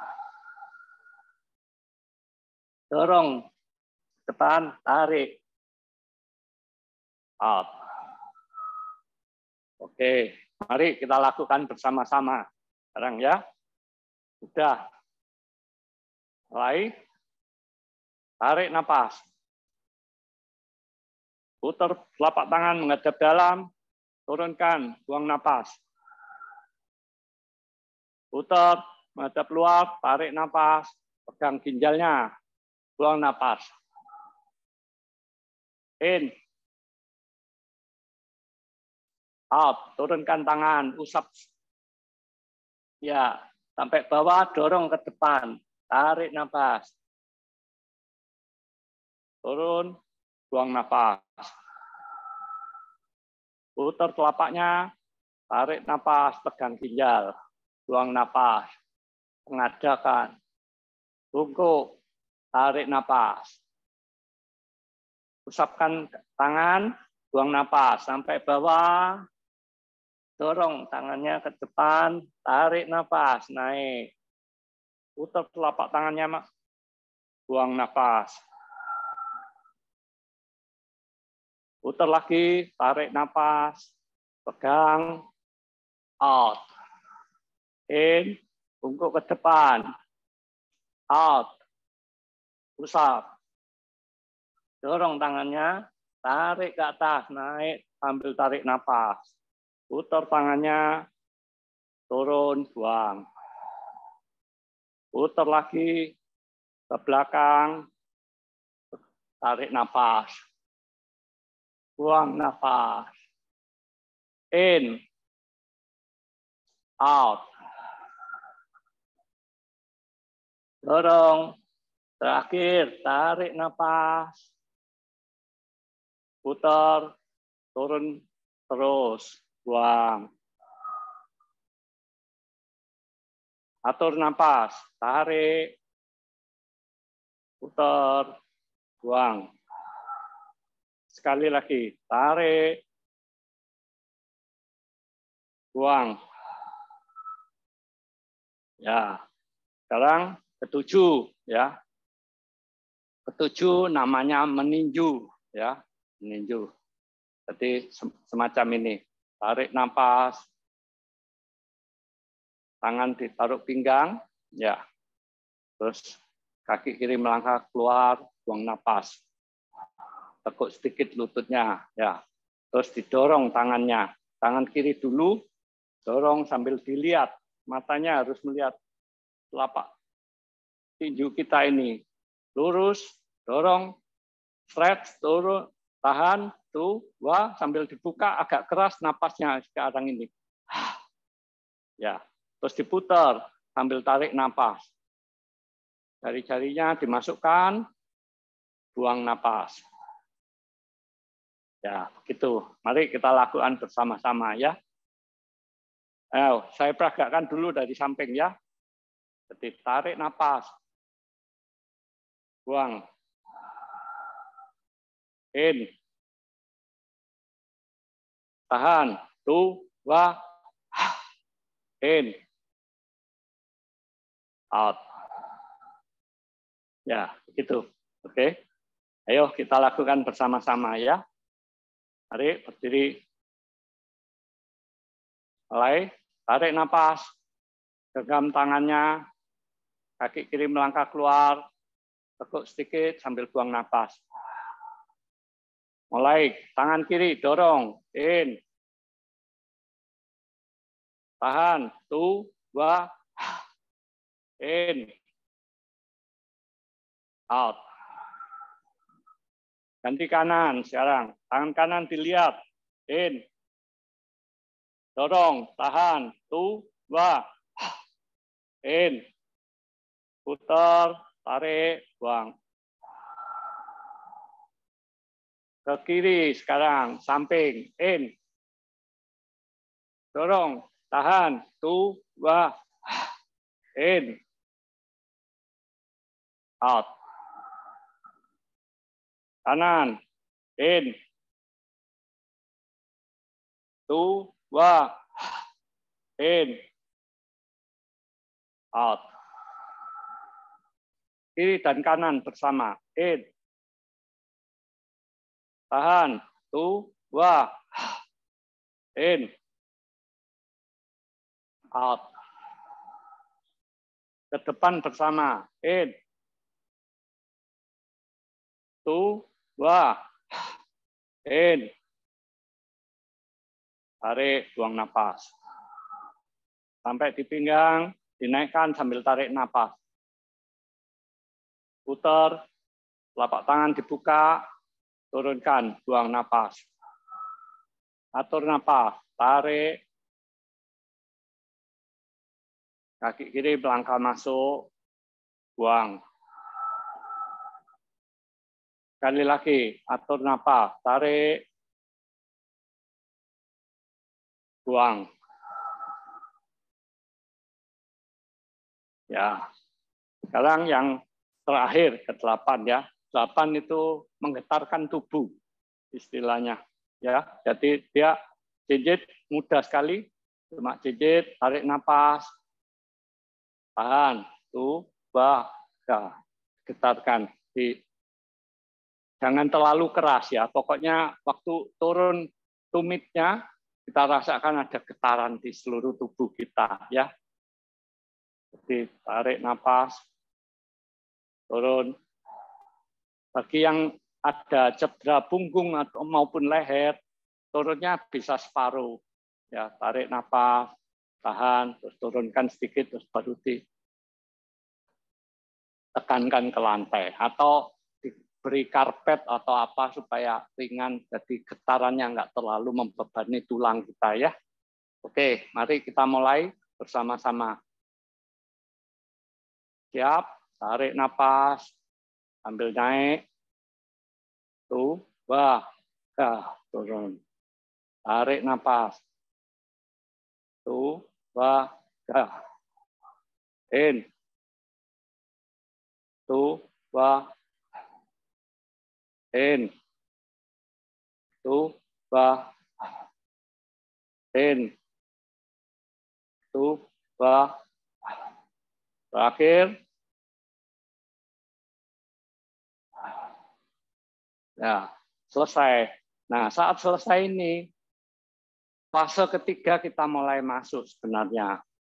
dorong depan, tarik, out. Oke, mari kita lakukan bersama-sama sekarang ya. Sudah, mulai, tarik napas, putar telapak tangan menghadap dalam, turunkan, buang napas. Putar, menghadap luar, tarik napas, pegang ginjalnya, buang napas. In, out, turunkan tangan, usap. Ya, sampai bawah, dorong ke depan, tarik napas. Turun, buang napas. Putar telapaknya, tarik napas, pegang ginjal. Buang napas, pengadakan, bungkuk, tarik napas. Usapkan tangan, buang napas, sampai bawah, dorong tangannya ke depan, tarik napas, naik. Putar telapak tangannya, buang napas. Putar lagi, tarik napas, pegang, out. In, bungkuk ke depan, out, usap, dorong tangannya, tarik ke atas, naik, ambil tarik napas, putar tangannya, turun, buang, putar lagi ke belakang, tarik napas, buang nafas. In, out. Dorong. Terakhir, tarik nafas. Putar, turun terus, buang. Atur nafas, tarik, putar, buang. Sekali lagi, tarik, buang. Ya, sekarang ketujuh, ya. Ketujuh namanya meninju, ya, meninju. Jadi semacam ini, tarik nafas, tangan ditaruh pinggang, ya. Terus kaki kiri melangkah keluar, buang nafas. Tekuk sedikit lututnya, ya. Terus didorong tangannya, tangan kiri dulu, dorong sambil dilihat, matanya harus melihat telapak tinju kita ini. Lurus, dorong, stretch, turun, tahan, tuh, wah, sambil dibuka agak keras napasnya sekarang ini. Ya, terus diputar sambil tarik napas. Jari-jarinya dimasukkan, buang napas. Ya, begitu. Mari kita lakukan bersama-sama ya. Ayo, saya peragakan dulu dari samping ya. Jadi tarik napas. Buang. In. Tahan. Dua. In. Out. Ya, begitu. Oke. Ayo kita lakukan bersama-sama ya. Mari berdiri. Mulai. Tarik napas. Genggam tangannya. Kaki kiri melangkah keluar. Tekuk sedikit sambil buang napas. Mulai. Tangan kiri dorong. In. Tahan. Dua. In. Out. Ganti kanan sekarang. Tangan kanan dilihat. In. Dorong. Tahan. Dua. In. Putar. Tarik. Buang. Ke kiri sekarang. Samping. In. Dorong. Tahan. Dua. In. Out. Kanan. In. Dua. In. Out. Kiri dan kanan bersama. In. Tahan. Dua. In. Out. Ke depan bersama. In. Dua. In. Tarik, buang napas. Sampai di pinggang, dinaikkan sambil tarik napas. Putar, telapak tangan dibuka, turunkan, buang napas. Atur napas, tarik. Kaki kiri melangkah masuk, buang. Sekali lagi, atur napas, tarik. Buang. Ya. Sekarang yang terakhir ke delapan ya. Delapan itu menggetarkan tubuh istilahnya. Ya, jadi dia jinjit mudah sekali. Cuma jinjit, tarik napas. Tahan. Tuh, bah, ya. Getarkan. Di, jangan terlalu keras ya. Pokoknya waktu turun tumitnya kita rasakan ada getaran di seluruh tubuh kita ya. Jadi tarik napas, turun. Bagi yang ada cedera punggung atau maupun leher, turunnya bisa separuh. Ya, tarik napas, tahan, terus turunkan sedikit, terus baru ditekankan ke lantai atau beri karpet atau apa supaya ringan, jadi getarannya nggak terlalu membebani tulang kita ya. Oke, mari kita mulai bersama-sama. Siap, tarik napas, ambil naik, tuh, wah, dah, turun. Tarik napas, tuh, wah, dah, in, tuh, wah, in, tuh, wah, in, tuh, wah, terakhir. Ya, selesai. Nah, saat selesai ini, fase ketiga kita mulai masuk sebenarnya.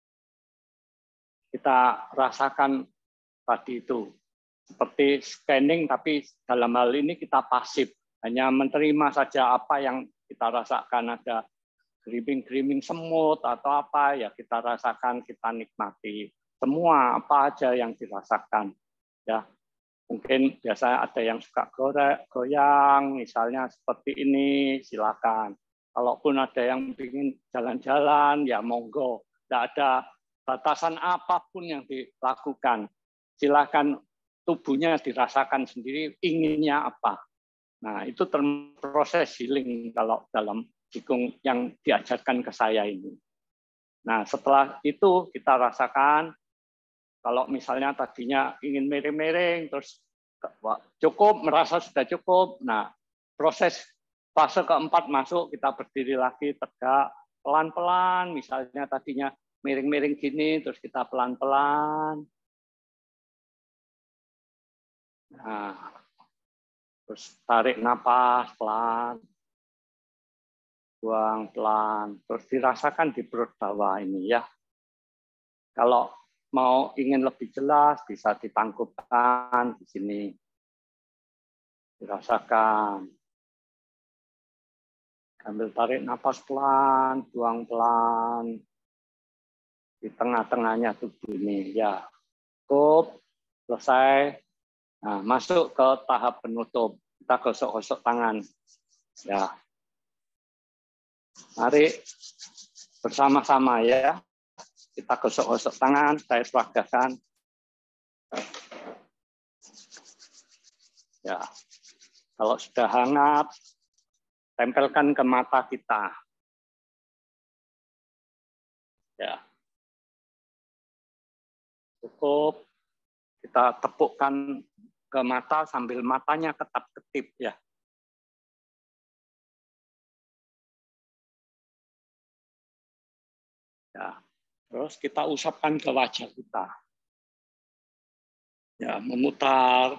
Kita rasakan tadi itu, seperti scanning, tapi dalam hal ini kita pasif. Hanya menerima saja apa yang kita rasakan, ada gerimis-gerimis semut atau apa, ya kita rasakan, kita nikmati. Semua apa aja yang dirasakan. Ya, mungkin biasanya ada yang suka goyang, misalnya seperti ini, silakan. Kalaupun ada yang ingin jalan-jalan, ya monggo. Tidak ada batasan apapun yang dilakukan. Silakan tubuhnya dirasakan sendiri, inginnya apa. Nah, itu proses healing kalau dalam Qigong yang diajarkan ke saya ini. Nah, setelah itu kita rasakan, kalau misalnya tadinya ingin miring-miring, terus cukup, merasa sudah cukup. Nah, proses fase keempat masuk, kita berdiri lagi tegak, pelan-pelan. Misalnya tadinya miring-miring gini, terus kita pelan-pelan. Nah, terus tarik napas pelan, buang pelan, terus dirasakan di perut bawah ini ya. Kalau mau ingin lebih jelas, bisa ditangkupkan di sini. Dirasakan. Ambil tarik napas pelan, buang pelan. Di tengah-tengahnya tubuh ini. Ya, cukup, selesai. Nah, masuk ke tahap penutup. Kita gosok-gosok tangan. Ya. Mari bersama-sama ya. Kita gosok-gosok tangan, saya seragakan. Ya, kalau sudah hangat, tempelkan ke mata kita. Ya, cukup. Kita tepukkan ke mata sambil matanya ketap-ketip ya. Ya, terus kita usapkan ke wajah kita. Ya, memutar.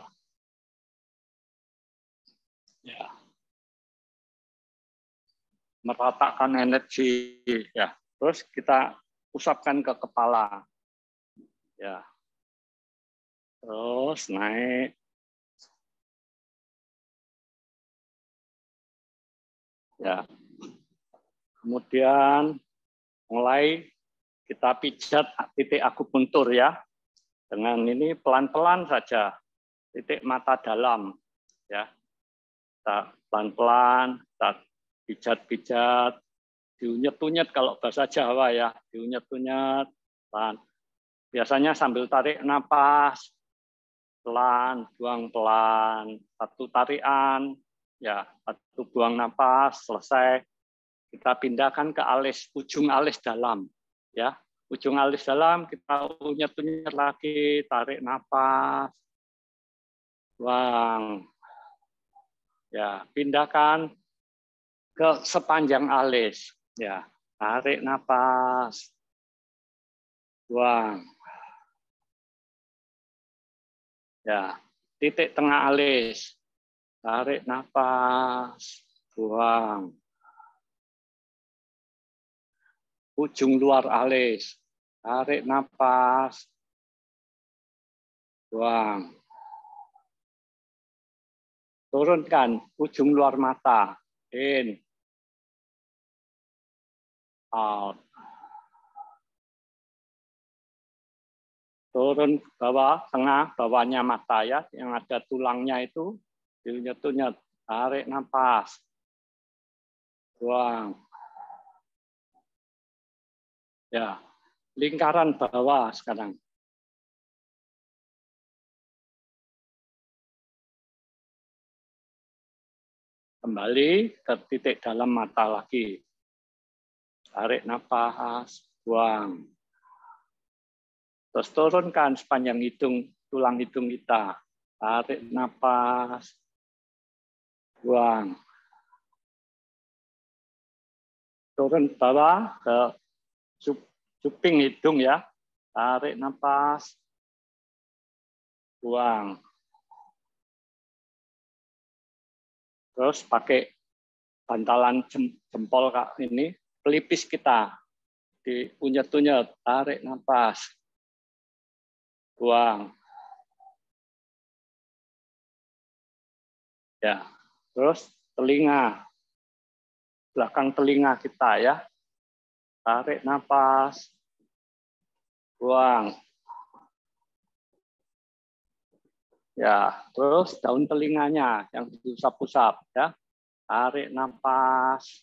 Ya. Meratakan energi ya. Terus kita usapkan ke kepala. Ya. Terus naik. Ya. Kemudian mulai kita pijat titik akupuntur ya. Dengan ini pelan-pelan saja. Titik mata dalam ya. Kita pelan-pelan, kita pijat-pijat, diunyet-unyet kalau bahasa Jawa ya, diunyet-unyet, pelan. Biasanya sambil tarik napas, pelan, buang pelan, satu tarikan, ya, satu buang napas, selesai. Kita pindahkan ke alis, ujung alis dalam, ya, ujung alis dalam kita unyet-unyet lagi, tarik napas, buang. Ya, pindahkan ke sepanjang alis. Ya, tarik napas, buang. Ya, titik tengah alis. Tarik napas, buang. Ujung luar alis. Tarik napas, buang. Turunkan ujung luar mata. In. Out. Turun bawah, tengah, bawahnya mata ya, yang ada tulangnya itu. Diunyet-unyet, tarik nafas. Buang. Ya, lingkaran bawah sekarang. Kembali ke titik dalam mata lagi. Tarik nafas, buang. Terus turunkan sepanjang hidung, tulang hidung kita. Tarik nafas, buang. Turun bawah ke cuping hidung ya. Tarik nafas, buang. Terus pakai bantalan jempol ini, pelipis kita. Diunyet-unyet, tarik nafas, buang. Ya, terus telinga, belakang telinga kita ya, tarik nafas, buang. Ya, terus daun telinganya yang diusap-usap ya, tarik nafas,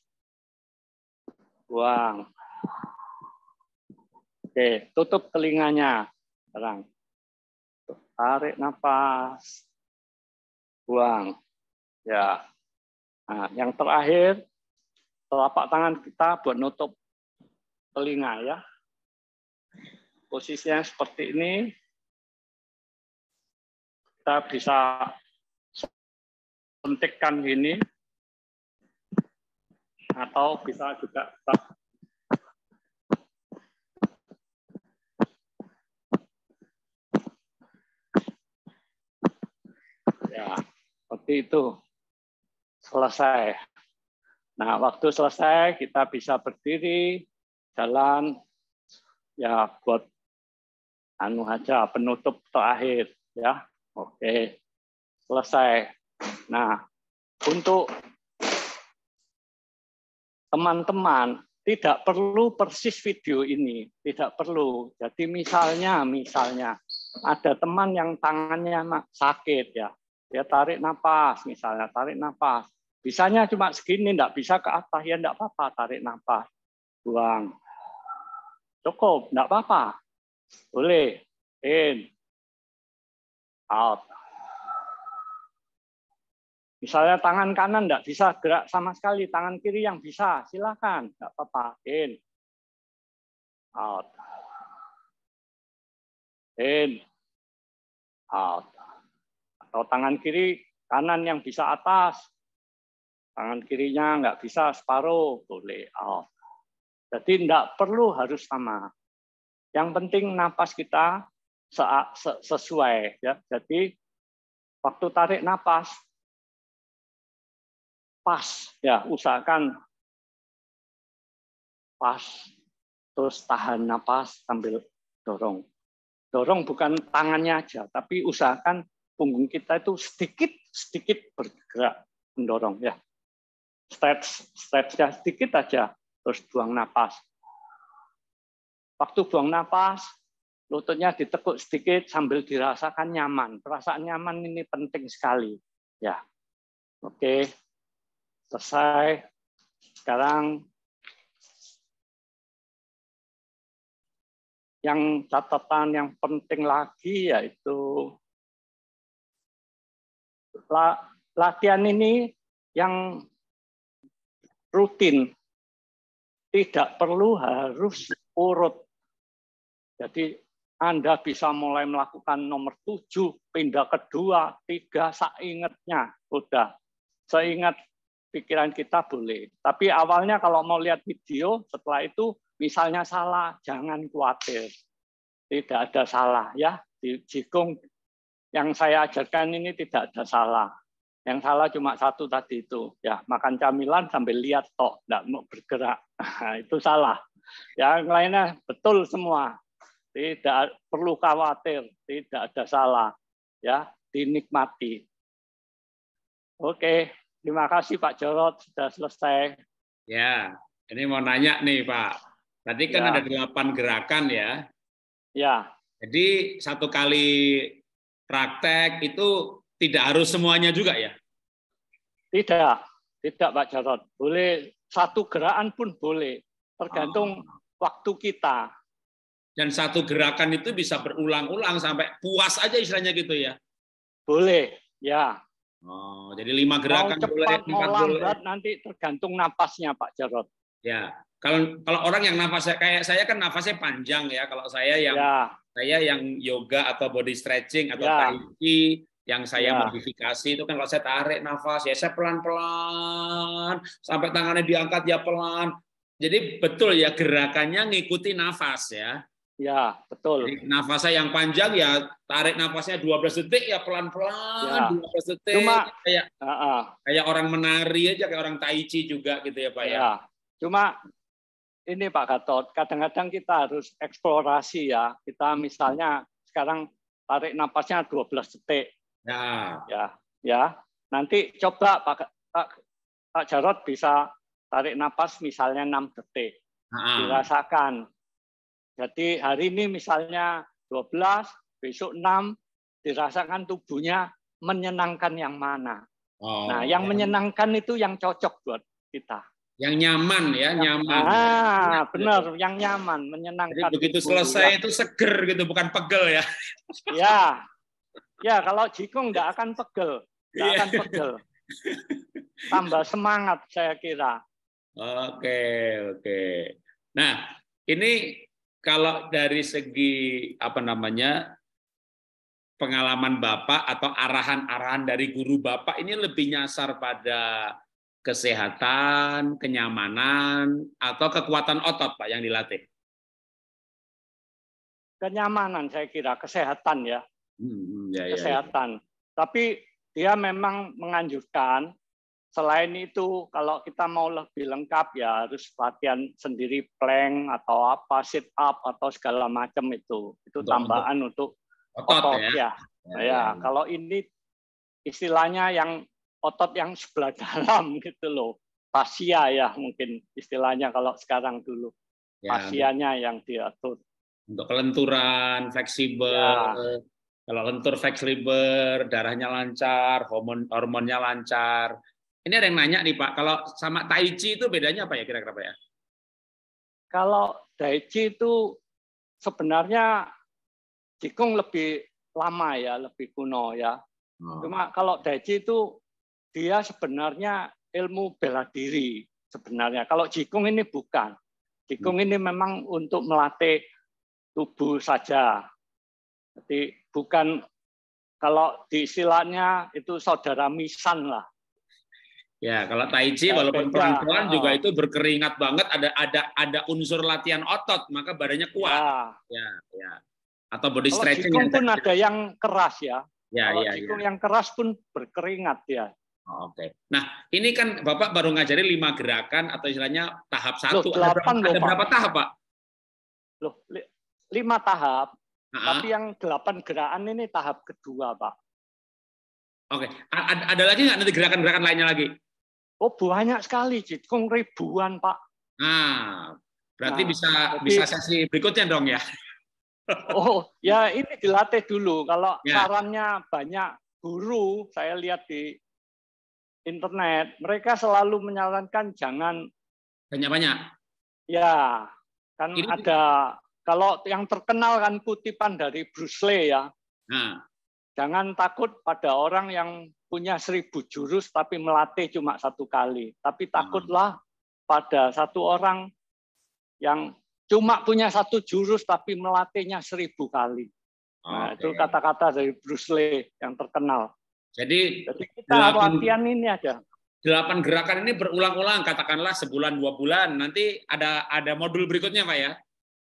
buang. Oke, tutup telinganya sekarang. Tarik nafas, buang. Ya, nah, yang terakhir telapak tangan kita buat nutup telinga ya. Posisinya seperti ini. Kita bisa sentikkan gini, atau bisa juga kita ya seperti itu. Selesai. Nah, waktu selesai kita bisa berdiri, jalan, ya buat anu aja penutup terakhir ya. Oke, selesai. Nah, untuk teman-teman tidak perlu persis video ini, tidak perlu. Jadi misalnya, misalnya ada teman yang tangannya sakit ya, dia tarik napas, misalnya tarik napas, bisanya cuma segini, enggak bisa ke atas ya, enggak apa-apa, tarik napas, buang, cukup, enggak apa-apa, boleh, in, out. Misalnya tangan kanan enggak bisa gerak sama sekali, tangan kiri yang bisa, silakan, enggak apa-apa, in, out, in, out. Atau tangan kiri, kanan yang bisa atas, tangan kirinya enggak bisa separuh, boleh, out. Jadi enggak perlu harus sama. Yang penting napas kita sesuai, ya. Jadi waktu tarik napas pas, ya, usahakan pas, terus tahan napas sambil dorong. Dorong bukan tangannya aja, tapi usahakan punggung kita itu sedikit sedikit bergerak mendorong, ya. Stretch, stretch-nya sedikit aja, terus buang napas. Waktu buang napas, lututnya ditekuk sedikit sambil dirasakan nyaman. Perasaan nyaman ini penting sekali, ya. Oke. Selesai. Sekarang yang catatan yang penting lagi yaitu latihan ini yang rutin, tidak perlu harus urut. Jadi Anda bisa mulai melakukan nomor tujuh, pindah ke dua, tiga, seingatnya. Udah, seingat pikiran kita boleh. Tapi awalnya kalau mau lihat video, setelah itu misalnya salah, jangan khawatir. Tidak ada salah ya. Di jigong yang saya ajarkan ini tidak ada salah. Yang salah cuma satu tadi itu, ya makan camilan sambil lihat tok, tidak mau bergerak. Nah, itu salah. Yang lainnya betul semua. Tidak perlu khawatir, tidak ada salah. Ya, dinikmati. Oke. Terima kasih Pak Jarod, sudah selesai. Ya, ini mau nanya nih Pak. Tadi kan ya. Ada delapan gerakan ya. Ya. Jadi satu kali praktek itu tidak harus semuanya juga ya? Tidak, tidak Pak Jarod. Boleh satu gerakan pun boleh, tergantung oh. waktu kita. Dan satu gerakan itu bisa berulang-ulang sampai puas aja istilahnya gitu ya? Boleh, ya. Oh, jadi lima gerakan mau cepat, boleh, mau lambat boleh. Nanti tergantung napasnya Pak Jarod. Ya, kalau kalau orang yang nafasnya kayak saya kan nafasnya panjang ya. Kalau saya yang ya. saya yang yoga atau body stretching atau ya. tai chi yang saya ya. modifikasi itu kan kalau saya tarik nafas ya saya pelan-pelan sampai tangannya diangkat ya pelan. Jadi betul ya gerakannya ngikuti nafas ya. Ya, betul. Jadi nafasnya yang panjang ya tarik nafasnya dua belas detik ya pelan-pelan ya. dua belas detik. Cuma kayak uh -uh. kayak orang menari aja kayak orang tai chi juga gitu ya Pak ya. ya. Cuma ini Pak Gatot, kadang-kadang kita harus eksplorasi ya. Kita misalnya sekarang tarik napasnya dua belas detik. Ya. Ya, ya. Nanti coba Pak Pak, Pak Jarod bisa tarik napas misalnya enam detik. Nah. Dirasakan. Jadi hari ini misalnya dua belas, besok enam, dirasakan tubuhnya menyenangkan yang mana. Oh, nah, yang ya. menyenangkan itu yang cocok buat kita. Yang nyaman ya, nyaman. Ah, benar, yang nyaman, menyenangkan. Jadi begitu selesai ya. Itu seger gitu, bukan pegel ya. Ya, ya kalau jikung nggak akan pegel, nggak yeah. akan pegel. Tambah semangat saya kira. Oke, oke. Nah, ini kalau dari segi apa namanya pengalaman Bapak atau arahan-arahan dari guru Bapak ini lebih nyasar pada kesehatan, kenyamanan, atau kekuatan otot Pak yang dilatih? Kenyamanan saya kira, kesehatan ya. Hmm, ya, kesehatan. Ya, ya. Tapi dia memang menganjurkan, selain itu kalau kita mau lebih lengkap ya harus latihan sendiri plank atau apa, sit up atau segala macam itu. Itu untuk, tambahan untuk, untuk otot, otot ya. Ya. Ya, ya. ya. Kalau ini istilahnya yang otot yang sebelah dalam gitu loh. Fascia ya mungkin istilahnya kalau sekarang dulu. Ya, fascianya yang diatur. Untuk kelenturan, fleksibel. Ya. Kalau lentur fleksibel, darahnya lancar, hormon hormonnya lancar. Ini ada yang nanya nih Pak, kalau sama tai chi itu bedanya apa ya kira-kira Pak ya? Kalau tai chi itu sebenarnya jikung lebih lama ya, lebih kuno ya. Hmm. Cuma kalau tai chi itu dia sebenarnya ilmu bela diri sebenarnya. Kalau jikung ini bukan. Jikung hmm. ini memang untuk melatih tubuh saja. Jadi bukan kalau di istilahnya itu saudara misan lah. Ya, kalau tai chi walaupun pelan-pelan juga itu berkeringat banget, ada ada ada unsur latihan otot, maka badannya kuat. Ya, ya. ya. Atau body kalau stretching jikung pun ada yang keras ya. Ya, kalau ya, jikung ya. yang keras pun berkeringat ya. Oh, Oke. Okay. Nah, ini kan Bapak baru ngajari lima gerakan atau istilahnya tahap satu. Loh, delapan ada, loh, ada berapa Pak. tahap, Pak? Loh, lima tahap. Uh-huh. Tapi yang delapan gerakan ini tahap kedua, Pak. Oke. Okay. Ada, ada lagi nggak nanti gerakan-gerakan lainnya lagi? Oh, banyak sekali, jikung ribuan, Pak. Nah, berarti nah, bisa jadi, bisa sesi berikutnya dong ya? Oh, ya ini dilatih dulu. Kalau ya. Sarannya banyak guru, saya lihat di internet, mereka selalu menyarankan jangan banyak-banyak. Ya, kan ini ada kalau yang terkenal kan kutipan dari Bruce Lee ya. Nah. Jangan takut pada orang yang punya seribu jurus tapi melatih cuma satu kali. Tapi takutlah pada satu orang yang cuma punya satu jurus tapi melatihnya seribu kali. Nah, okay. Itu kata-kata dari Bruce Lee yang terkenal. Jadi, Jadi kita delapan, latihan ini aja. Delapan gerakan ini berulang-ulang, katakanlah sebulan dua bulan. Nanti ada ada modul berikutnya, Pak ya?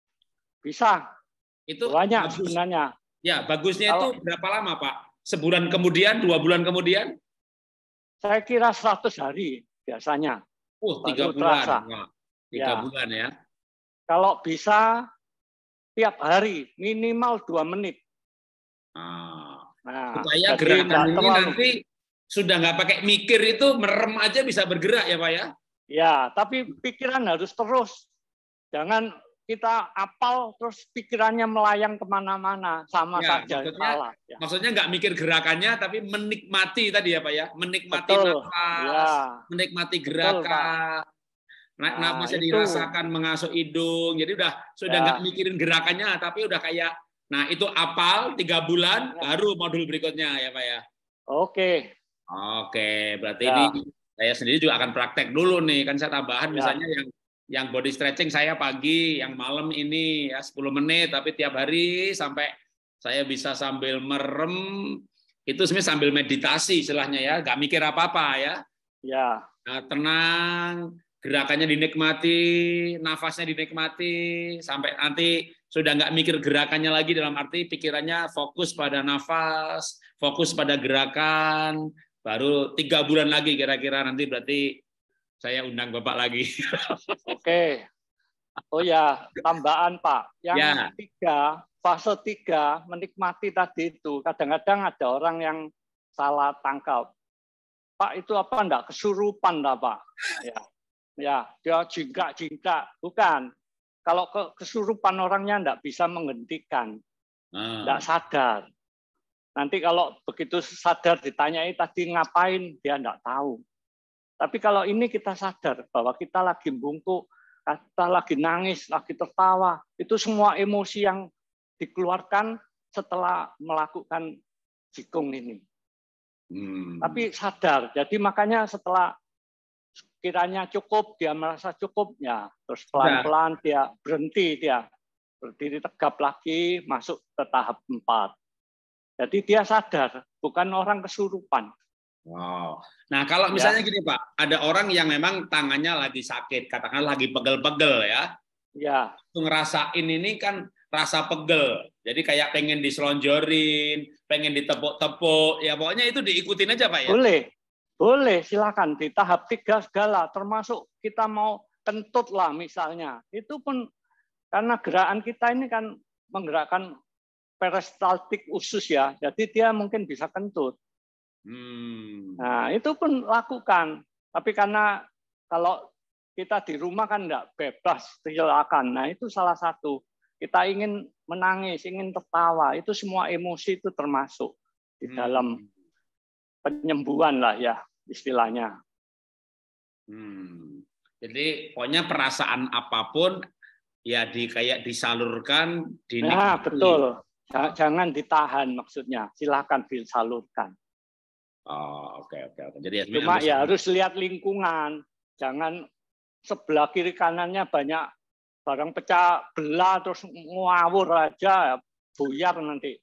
Bisa. Itu banyak bagus. Sebenarnya. Ya, bagusnya Kalau, itu berapa lama, Pak? Sebulan kemudian, dua bulan kemudian? Saya kira seratus hari biasanya. Oh, tiga bulan. Wah, tiga ya. bulan ya. Kalau bisa tiap hari minimal dua menit. Ah. Nah, supaya gerakan ini terlalu. Nanti sudah nggak pakai mikir itu merem aja bisa bergerak ya Pak ya? Ya, tapi pikiran harus terus. Jangan kita apal terus pikirannya melayang kemana-mana, sama Ya, saja maksudnya, salah. Ya. maksudnya nggak mikir gerakannya, tapi menikmati tadi ya Pak ya, menikmati Betul. nafas, Ya. menikmati Betul, Pak. gerakan, Nah, nafasnya itu. dirasakan mengasuh hidung, jadi udah sudah Ya. nggak mikirin gerakannya, tapi udah kayak, nah itu apal tiga bulan, Ya. baru modul berikutnya ya Pak ya. Oke. Oke, berarti Ya. ini saya sendiri juga akan praktek dulu nih, kan saya tambahan Ya. misalnya yang yang body stretching saya pagi, yang malam ini ya sepuluh menit, tapi tiap hari sampai saya bisa sambil merem, itu sebenarnya sambil meditasi istilahnya ya, nggak mikir apa-apa ya. Ya. Nah, tenang, gerakannya dinikmati, nafasnya dinikmati, sampai nanti sudah nggak mikir gerakannya lagi, dalam arti pikirannya fokus pada nafas, fokus pada gerakan, baru tiga bulan lagi kira-kira nanti berarti saya undang Bapak lagi. Oke. Oh ya, tambahan Pak. Yang Ya. tiga, fase tiga, menikmati tadi itu. Kadang-kadang ada orang yang salah tangkap. Pak, itu apa enggak? Kesurupan enggak, Pak? Ya, ya, dia jingkrak-jingkrak. Bukan. Kalau ke kesurupan orangnya enggak bisa menghentikan. Enggak sadar. Nanti kalau begitu sadar ditanyai tadi ngapain, dia enggak tahu. Tapi kalau ini kita sadar bahwa kita lagi bungkuk, kita lagi nangis, lagi tertawa, itu semua emosi yang dikeluarkan setelah melakukan jikung ini. Hmm. Tapi sadar, jadi makanya setelah kiranya cukup, dia merasa cukup, ya terus pelan-pelan dia berhenti, dia berdiri tegap lagi, masuk ke tahap empat. Jadi dia sadar, bukan orang kesurupan. Wow. Nah, kalau misalnya ya. Gini Pak, ada orang yang memang tangannya lagi sakit, katakanlah lagi pegel-pegel ya. Ya. Ngerasain ini kan rasa pegel. Jadi kayak pengen diselonjorin, pengen ditepuk-tepuk, ya pokoknya itu diikutin aja Pak ya. Boleh. Boleh, silakan di tahap tiga segala, termasuk kita mau kentut lah misalnya. Itu pun karena gerakan kita ini kan menggerakkan peristaltik usus ya. Jadi dia mungkin bisa kentut. Hmm. Nah, itu pun lakukan. Tapi karena kalau kita di rumah kan enggak bebas, silakan. Nah, itu salah satu. Kita ingin menangis, ingin tertawa, itu semua emosi itu termasuk di dalam penyembuhan lah ya istilahnya. Hmm. Jadi pokoknya perasaan apapun ya di kayak disalurkan, dinikmati. Nah, betul. Jangan ditahan maksudnya. Silakan disalurkan. Oh, oke oke oke. Jadi cuma harus... ya harus lihat lingkungan, jangan sebelah kiri kanannya banyak barang pecah belah terus ngawur aja, buyar nanti.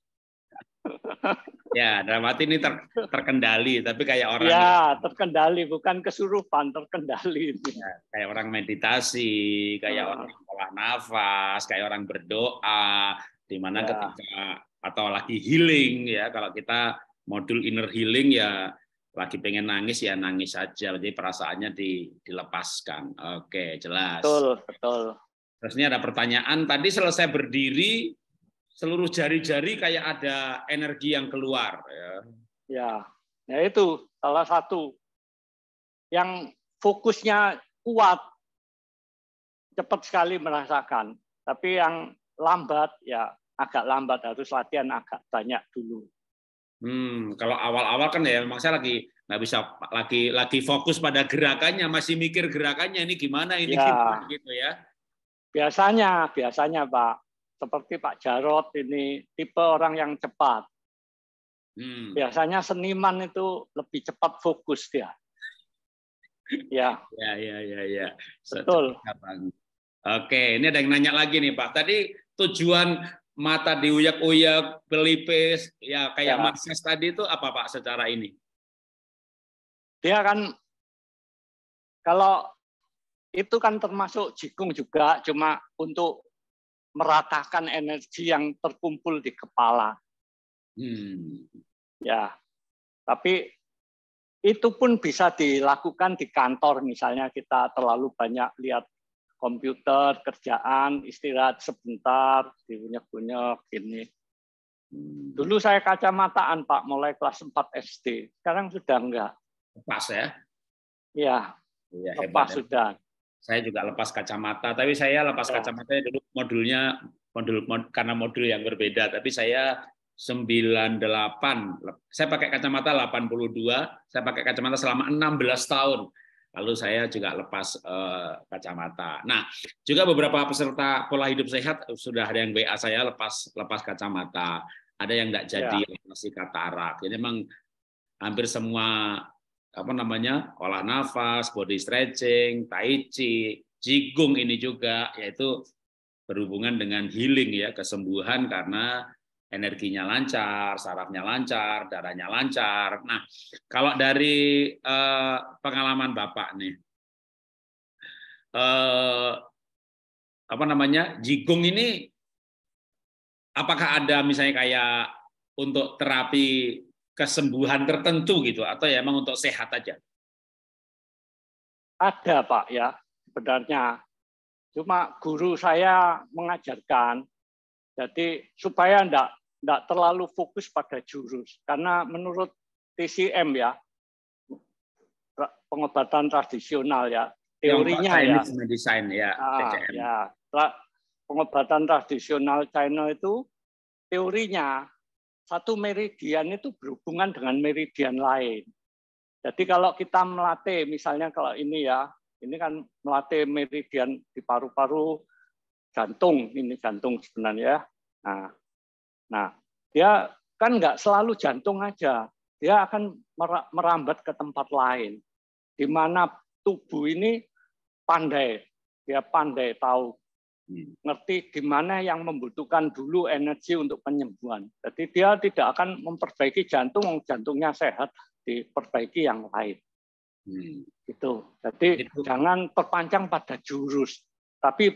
Ya, dalam arti ini ter, terkendali, tapi kayak orang. Ya, terkendali, bukan kesurupan, terkendali. Ya, kayak orang meditasi, kayak uh. orang olah nafas, kayak orang berdoa, di mana ya. Ketika atau lagi healing ya, kalau kita modul inner healing ya lagi pengen nangis ya nangis saja, jadi perasaannya di, dilepaskan. Oke, jelas. Betul, betul. Terus ini ada pertanyaan, tadi selesai berdiri, seluruh jari-jari kayak ada energi yang keluar. Ya, ya, ya itu salah satu. Yang fokusnya kuat, cepat sekali merasakan. Tapi yang lambat, ya agak lambat, harus latihan agak banyak dulu. Hmm, kalau awal-awal kan ya memang saya lagi nggak bisa lagi lagi fokus pada gerakannya, masih mikir gerakannya ini gimana ini ya. Gimana, gitu ya. Biasanya, biasanya Pak, seperti Pak Jarot ini tipe orang yang cepat. Hmm. Biasanya seniman itu lebih cepat fokus dia. Ya. Ya, ya, ya, ya. Betul. Oke, ini ada yang nanya lagi nih Pak. Tadi tujuan mata diuyak-uyak, pelipis, ya kayak ya. Massage tadi itu apa Pak secara ini? Dia kan, kalau itu kan termasuk jikung juga, cuma untuk meratakan energi yang terkumpul di kepala. Hmm. Ya, tapi itu pun bisa dilakukan di kantor, misalnya kita terlalu banyak lihat komputer, kerjaan, istirahat sebentar, diunyek-unyek gini. Dulu saya kacamataan Pak, mulai kelas empat S D. Sekarang sudah enggak. Lepas ya? Iya, ya lepas hebat, sudah. Ya. Saya juga lepas kacamata, tapi saya lepas ya. Kacamatanya dulu modulnya modul mod, karena modul yang berbeda, tapi saya sembilan puluh delapan. Saya pakai kacamata delapan puluh dua, saya pakai kacamata selama enam belas tahun. Lalu saya juga lepas uh, kacamata. Nah, juga beberapa peserta pola hidup sehat sudah ada yang W A saya lepas lepas kacamata. Ada yang nggak jadi ya. Masih katarak. Jadi memang hampir semua apa namanya olah nafas, body stretching, tai chi, jigong ini juga yaitu berhubungan dengan healing ya, kesembuhan karena energinya lancar, sarafnya lancar, darahnya lancar. Nah, kalau dari eh, pengalaman Bapak nih, eh, apa namanya jigong ini, apakah ada misalnya kayak untuk terapi kesembuhan tertentu gitu, atau ya emang untuk sehat aja? Ada Pak ya, sebenarnya. Cuma guru saya mengajarkan, jadi supaya enggak, enggak terlalu fokus pada jurus. Karena menurut T C M ya, pengobatan tradisional ya, teorinya ya, medicine ya, nah, ya, pengobatan tradisional China itu teorinya satu meridian itu berhubungan dengan meridian lain. Jadi kalau kita melatih, misalnya kalau ini ya, ini kan melatih meridian di paru-paru jantung, ini jantung sebenarnya. Nah, nah dia kan nggak selalu jantung aja, dia akan merambat ke tempat lain, di mana tubuh ini pandai, dia pandai tahu, ngerti di mana yang membutuhkan dulu energi untuk penyembuhan. Jadi dia tidak akan memperbaiki jantung, jantungnya sehat, diperbaiki yang lain. Hmm. Gitu. Jadi itu. Jangan terpancang pada jurus, tapi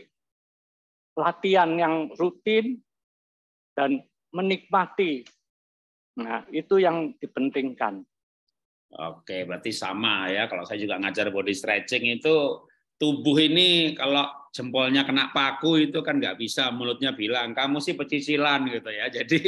latihan yang rutin dan menikmati. Nah, itu yang dipentingkan. Oke, berarti sama ya. Kalau saya juga ngajar body stretching itu, tubuh ini kalau jempolnya kena paku itu kan nggak bisa mulutnya bilang kamu sih pecicilan gitu ya. Jadi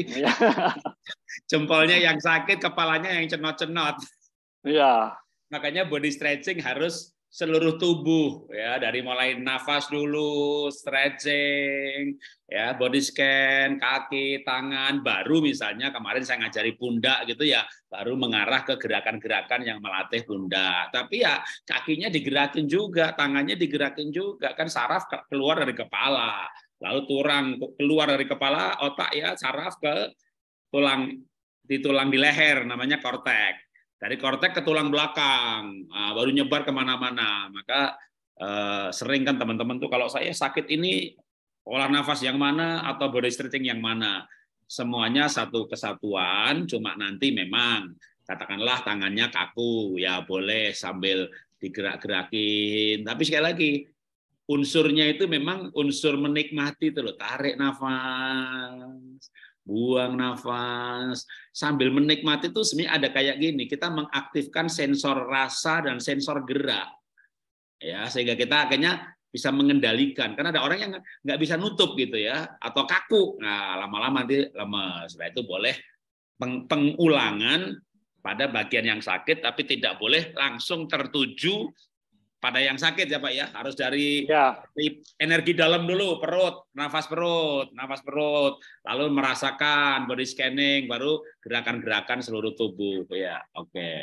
jempolnya yang sakit, kepalanya yang cenot-cenot. Iya. Makanya body stretching harus seluruh tubuh ya, dari mulai nafas dulu, stretching, ya, body scan, kaki, tangan, baru misalnya kemarin saya ngajari pundak gitu ya, baru mengarah ke gerakan-gerakan yang melatih pundak. Tapi ya kakinya digerakin juga, tangannya digerakin juga, kan saraf keluar dari kepala, lalu tulang keluar dari kepala, otak ya, saraf ke tulang, di tulang di leher namanya korteks. Dari korteks ke tulang belakang, nah, baru nyebar kemana-mana. Maka eh, sering kan teman-teman tuh kalau saya sakit ini olah nafas yang mana atau body stretching yang mana, semuanya satu kesatuan. Cuma nanti memang katakanlah tangannya kaku, ya boleh sambil digerak-gerakin. Tapi sekali lagi unsurnya itu memang unsur menikmati tuh loh, tarik nafas, buang nafas, sambil menikmati itu sebenarnya ada kayak gini, kita mengaktifkan sensor rasa dan sensor gerak, ya sehingga kita akhirnya bisa mengendalikan. Karena ada orang yang nggak bisa nutup gitu ya, atau kaku, nah lama-lama nanti lemes. Setelah itu boleh peng pengulangan pada bagian yang sakit, tapi tidak boleh langsung tertuju pada yang sakit ya Pak ya, harus dari, ya. dari energi dalam dulu, perut, nafas perut, nafas perut, lalu merasakan body scanning, baru gerakan-gerakan seluruh tubuh ya. Oke. Okay.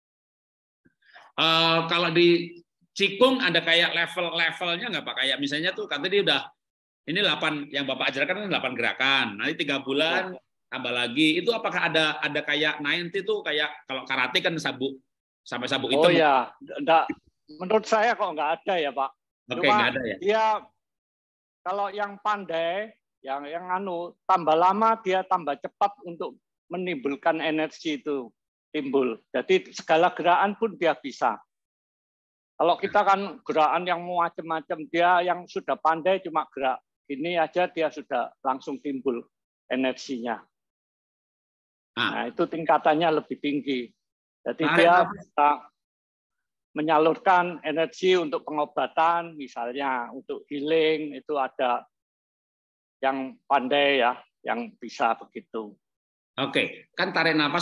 Uh, kalau di Qigong ada kayak level-levelnya nggak Pak? Kayak misalnya tuh kan tadi udah ini delapan yang Bapak ajarkan kan delapan gerakan, nanti tiga bulan ya. Tambah lagi, itu apakah ada ada kayak sembilan puluh tuh kayak kalau karate kan sabuk sampai sabuk hitam? Oh ya, enggak. Menurut saya kok nggak ada ya Pak. Oke, Cuma nggak ada ya. Dia kalau yang pandai, yang yang anu tambah lama dia tambah cepat untuk menimbulkan energi itu timbul. Jadi segala gerakan pun dia bisa. Kalau kita kan gerakan yang macam-macam, dia yang sudah pandai cuma gerak ini aja dia sudah langsung timbul energinya. Ah. Nah itu tingkatannya lebih tinggi. Jadi Tarik dia bisa menyalurkan energi untuk pengobatan, misalnya untuk healing, itu ada yang pandai ya, yang bisa begitu. Oke, kan tarik nafas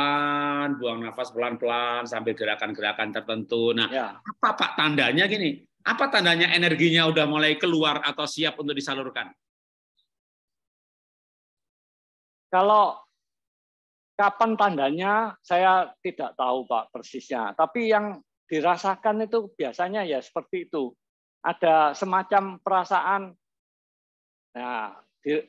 pelan-pelan, buang nafas pelan-pelan sambil gerakan-gerakan tertentu. Nah, ya. Apa Pak tandanya gini? Apa tandanya energinya udah mulai keluar atau siap untuk disalurkan? Kalau kapan tandanya saya tidak tahu Pak persisnya. Tapi yang dirasakan itu biasanya ya seperti itu. Ada semacam perasaan, nah, di,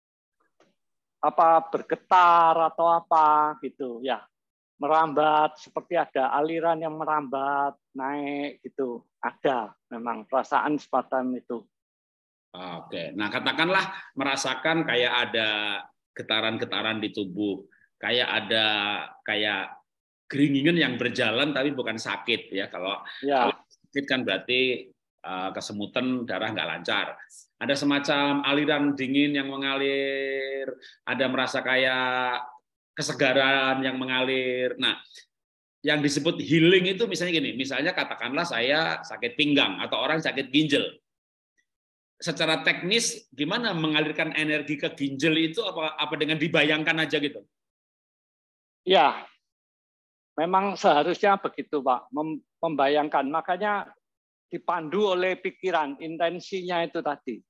apa bergetar atau apa gitu ya. Merambat, seperti ada aliran yang merambat, naik gitu. Ada memang perasaan semacam itu. Oke, nah katakanlah merasakan kayak ada getaran-getaran di tubuh, kayak ada kayak geringingan yang berjalan tapi bukan sakit ya. Kalau, Ya. kalau sakit kan berarti uh, kesemutan, darah nggak lancar. Ada semacam aliran dingin yang mengalir, ada merasa kayak kesegaran yang mengalir. Nah, yang disebut healing itu misalnya gini, misalnya katakanlah saya sakit pinggang atau orang sakit ginjal. Secara teknis gimana mengalirkan energi ke ginjal itu apa apa dengan dibayangkan aja gitu? Ya, memang seharusnya begitu Pak, membayangkan. Makanya dipandu oleh pikiran, intensinya itu tadi.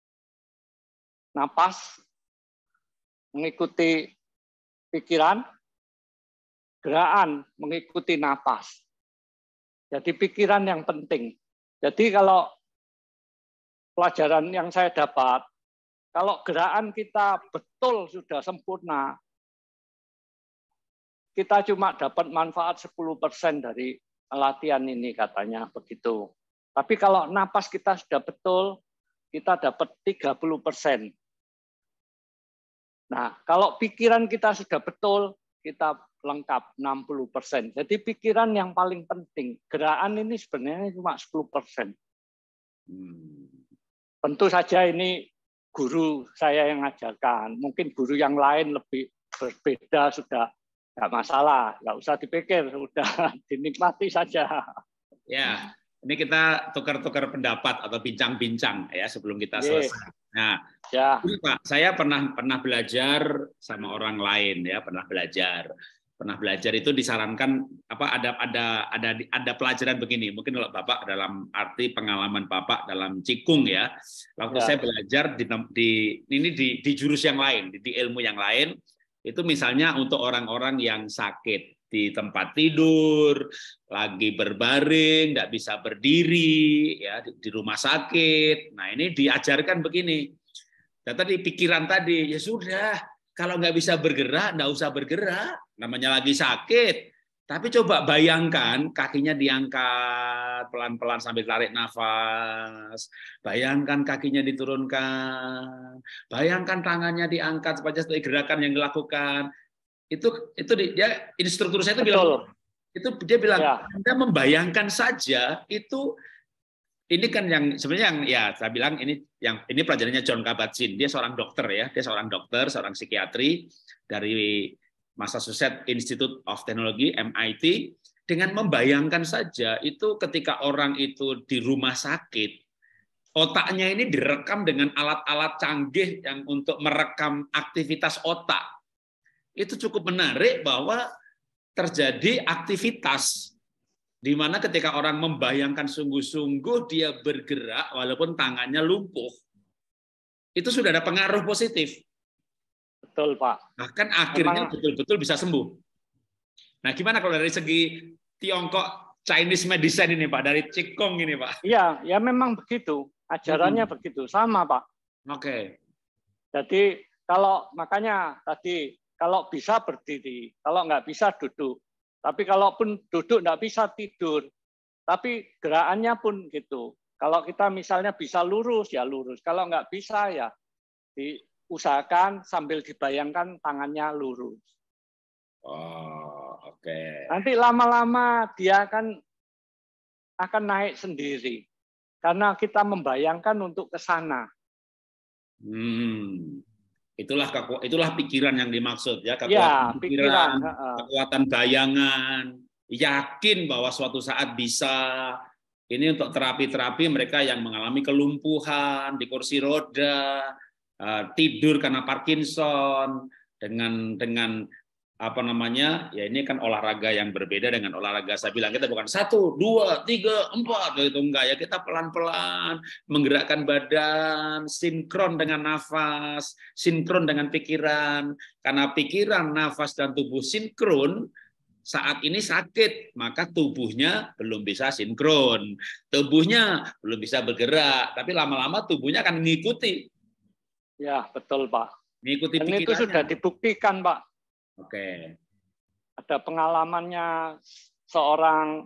Napas, mengikuti pikiran, gerakan mengikuti napas. Jadi pikiran yang penting. Jadi kalau pelajaran yang saya dapat, kalau gerakan kita betul sudah sempurna, kita cuma dapat manfaat sepuluh persen dari latihan ini katanya begitu. Tapi kalau napas kita sudah betul, kita dapat tiga puluh persen. Nah, kalau pikiran kita sudah betul, kita lengkap enam puluh persen. Jadi pikiran yang paling penting. Gerakan ini sebenarnya cuma sepuluh persen. Hmm. Tentu saja ini guru saya yang ngajarkan. Mungkin guru yang lain lebih berbeda, sudah nggak masalah. Nggak usah dipikir, sudah dinikmati saja. Ya, ini kita tukar-tukar pendapat atau bincang-bincang ya sebelum kita selesai. Nah, ya. Ini Pak, saya pernah pernah belajar sama orang lain ya, pernah belajar. Pernah belajar itu disarankan apa ada ada ada ada pelajaran begini. Mungkin kalau Bapak dalam arti pengalaman Bapak dalam Qigong ya. Waktu ya. Saya belajar di, di ini di di jurus yang lain, di, di ilmu yang lain, itu misalnya untuk orang-orang yang sakit di tempat tidur, lagi berbaring, tidak bisa berdiri, ya di, di rumah sakit. Nah ini diajarkan begini. Dan tadi pikiran tadi, ya sudah, kalau nggak bisa bergerak, nggak usah bergerak. Namanya lagi sakit. Tapi coba bayangkan kakinya diangkat pelan-pelan sambil tarik nafas. Bayangkan kakinya diturunkan. Bayangkan tangannya diangkat supaya seperti gerakan yang dilakukan. Itu itu dia instruktur saya itu bilang itu dia bilang ya. Anda membayangkan saja itu ini kan yang sebenarnya yang ya saya bilang ini yang ini pelajarannya Jon Kabat-Zinn. Dia seorang dokter ya, dia seorang dokter, seorang psikiatri dari Massachusetts Institute of Technology M I T. Dengan membayangkan saja itu ketika orang itu di rumah sakit, otaknya ini direkam dengan alat-alat canggih yang untuk merekam aktivitas otak. Itu cukup menarik bahwa terjadi aktivitas di mana ketika orang membayangkan sungguh-sungguh dia bergerak walaupun tangannya lumpuh. Itu sudah ada pengaruh positif. Betul, Pak. Bahkan akhirnya betul-betul bisa sembuh. Nah, gimana kalau dari segi Tiongkok Chinese medicine ini, Pak, dari Qigong ini, Pak? Iya, ya memang begitu. Ajarannya hmm. begitu, sama, Pak. Oke. Okay. Jadi kalau makanya tadi kalau bisa berdiri, kalau nggak bisa duduk. Tapi kalaupun duduk nggak bisa tidur. Tapi gerakannya pun gitu. Kalau kita misalnya bisa lurus, ya lurus. Kalau nggak bisa, ya diusahakan sambil dibayangkan tangannya lurus. Oh, oke. Okay. Nanti lama-lama dia akan akan naik sendiri. Karena kita membayangkan untuk ke sana. Hmm. Itulah itulah pikiran yang dimaksud ya, kekuatan ya, pikiran, pikiran, kekuatan bayangan, yakin bahwa suatu saat bisa. Ini untuk terapi-terapi mereka yang mengalami kelumpuhan di kursi roda, tidur karena Parkinson, dengan dengan apa namanya, ya ini kan olahraga yang berbeda dengan olahraga saya bilang, kita bukan satu, dua, tiga, empat, gitu enggak ya, kita pelan-pelan menggerakkan badan, sinkron dengan nafas, sinkron dengan pikiran, karena pikiran, nafas, dan tubuh sinkron, saat ini sakit, maka tubuhnya belum bisa sinkron, tubuhnya belum bisa bergerak, tapi lama-lama tubuhnya akan mengikuti. Ya, betul Pak. Mengikuti Dan pikirannya. itu sudah dibuktikan Pak. Oke. Ada pengalamannya seorang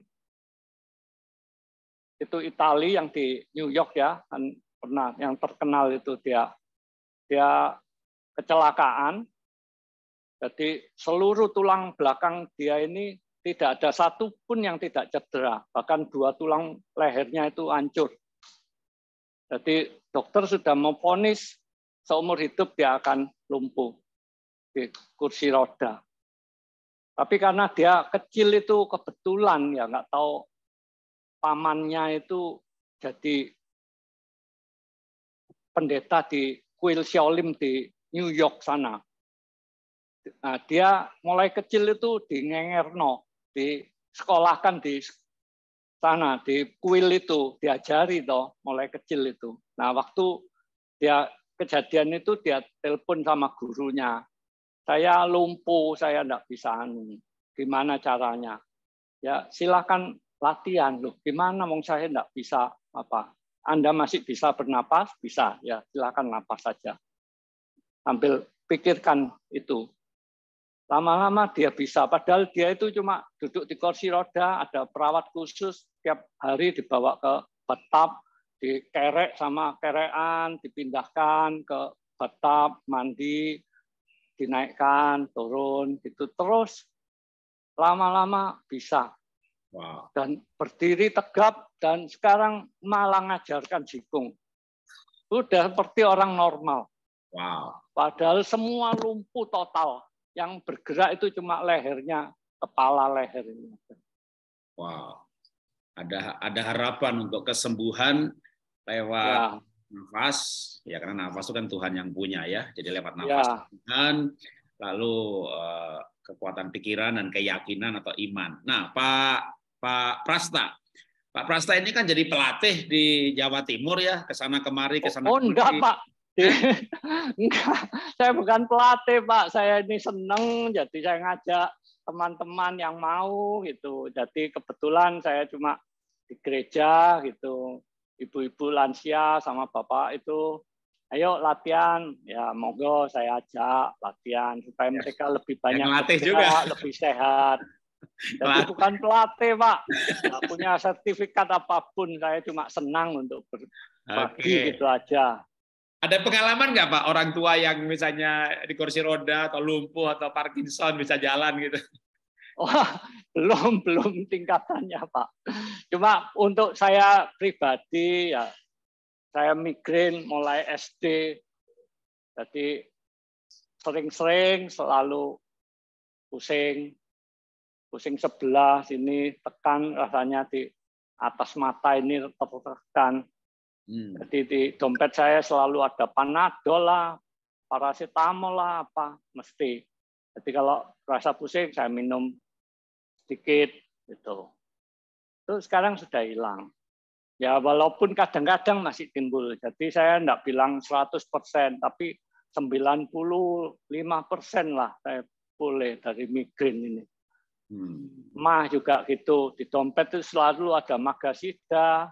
itu Itali yang di New York ya, kan pernah yang terkenal itu dia dia kecelakaan. Jadi seluruh tulang belakang dia ini tidak ada satu pun yang tidak cedera, bahkan dua tulang lehernya itu hancur. Jadi dokter sudah memvonis seumur hidup dia akan lumpuh di kursi roda. Tapi karena dia kecil itu kebetulan ya nggak tahu pamannya itu jadi pendeta di kuil Shaolin di New York sana. Nah, dia mulai kecil itu di Ngengerno, disekolahkan di sana, di kuil itu, diajari toh, mulai kecil itu. Nah, waktu dia kejadian itu dia telepon sama gurunya. Saya lumpuh, saya enggak bisa anu. Gimana caranya? Ya, silakan latihan loh. Gimana wong saya enggak bisa apa? Anda masih bisa bernapas? Bisa. Ya, silakan napas saja. Sambil pikirkan itu. Lama-lama dia bisa, padahal dia itu cuma duduk di kursi roda, ada perawat khusus tiap hari dibawa ke bathtub, dikerek sama kerekan, dipindahkan ke bathtub, mandi, dinaikkan, turun, gitu terus lama-lama bisa. Wow. Dan berdiri tegap dan sekarang malah ngajarkan jigong. Sudah seperti orang normal. Wow. Padahal semua lumpuh total. Yang bergerak itu cuma lehernya, kepala lehernya. Wow. Ada ada harapan untuk kesembuhan lewat ya. Nafas, ya karena nafas itu kan Tuhan yang punya ya. Jadi lewat nafas ya. Tuhan, lalu uh, kekuatan pikiran dan keyakinan atau iman. Nah, Pak Pak Prasta, Pak Prasta ini kan jadi pelatih di Jawa Timur ya, ke sana kemari, ke sana oh, kemari. Oh, enggak, Pak. Enggak, saya bukan pelatih, Pak. Saya ini seneng, jadi saya ngajak teman-teman yang mau gitu. Jadi kebetulan saya cuma di gereja gitu. Ibu-ibu lansia sama bapak itu, ayo latihan, ya monggo saya ajak latihan supaya mereka lebih banyak bergerak, juga. Lebih sehat. Jadi bukan pelatih, Pak. Nggak punya sertifikat apapun, saya cuma senang untuk berbagi okay. gitu aja. Ada pengalaman nggak Pak orang tua yang misalnya di kursi roda atau lumpuh atau Parkinson bisa jalan gitu? Wah, belum belum tingkatannya Pak. Cuma untuk saya pribadi ya, saya migrain mulai S D, jadi sering-sering selalu pusing, pusing sebelah sini tekan rasanya di atas mata ini tertekan. Hmm. Jadi di dompet saya selalu ada Panadol lah, paracetamol lah apa mesti. Jadi kalau rasa pusing saya minum sedikit gitu. Itu sekarang sudah hilang. Ya walaupun kadang-kadang masih timbul. Jadi saya enggak bilang seratus persen, tapi sembilan puluh lima persen lah saya boleh dari migrain ini. Hmm. Mah juga gitu. Di dompet itu selalu ada Magasida,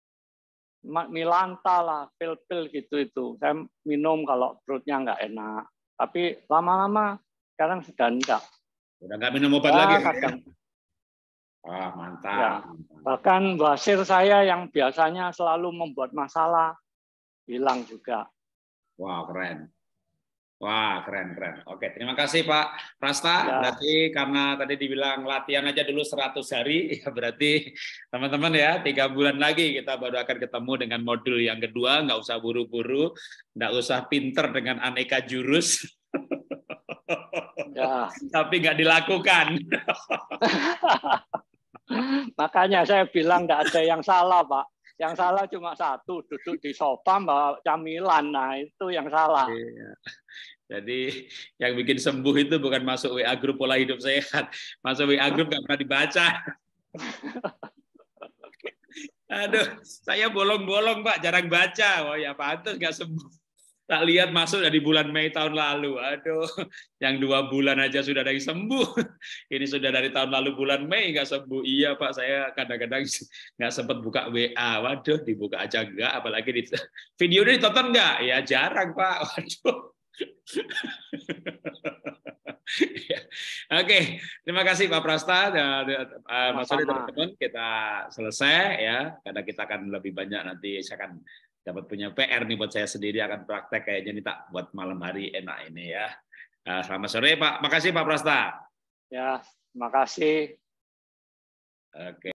Milanta lah, pil-pil gitu itu. Saya minum kalau perutnya enggak enak. Tapi lama-lama sekarang sudah enggak. Udah enggak minum obat ya, lagi? Kadang. Wah, mantap. Ya. Bahkan wasir saya yang biasanya selalu membuat masalah, hilang juga. Wah, keren. Wah, keren, keren. Oke, terima kasih Pak Prasta. Ya. Berarti karena tadi dibilang latihan aja dulu seratus hari, ya berarti teman-teman ya, tiga bulan lagi kita baru akan ketemu dengan modul yang kedua, nggak usah buru-buru, nggak usah pinter dengan aneka jurus. Ya. Tapi nggak dilakukan. Makanya saya bilang nggak ada yang salah, Pak. Yang salah cuma satu, duduk di sofa bawa camilan. Nah, itu yang salah. Iya. Jadi yang bikin sembuh itu bukan masuk W A grup pola hidup sehat, masuk W A grup nggak pernah dibaca. Aduh, saya bolong-bolong Pak, jarang baca. Oh ya pantas nggak sembuh. Tak lihat masuk dari bulan Mei tahun lalu. Aduh, yang dua bulan aja sudah ada yang sembuh. Ini sudah dari tahun lalu bulan Mei nggak sembuh. Iya Pak, saya kadang-kadang nggak sempat buka W A. Waduh, dibuka aja nggak. Apalagi di video ini ditonton nggak? Ya jarang Pak. Waduh. Oke, terima kasih Pak Prasta. Mas Sore, teman-teman, kita selesai ya. Karena kita akan lebih banyak nanti. Saya akan dapat punya P R nih buat saya sendiri, akan praktek kayaknya nih tak buat malam hari enak ini ya. Selamat sore Pak. Makasih Pak Prasta. Ya, makasih. Oke.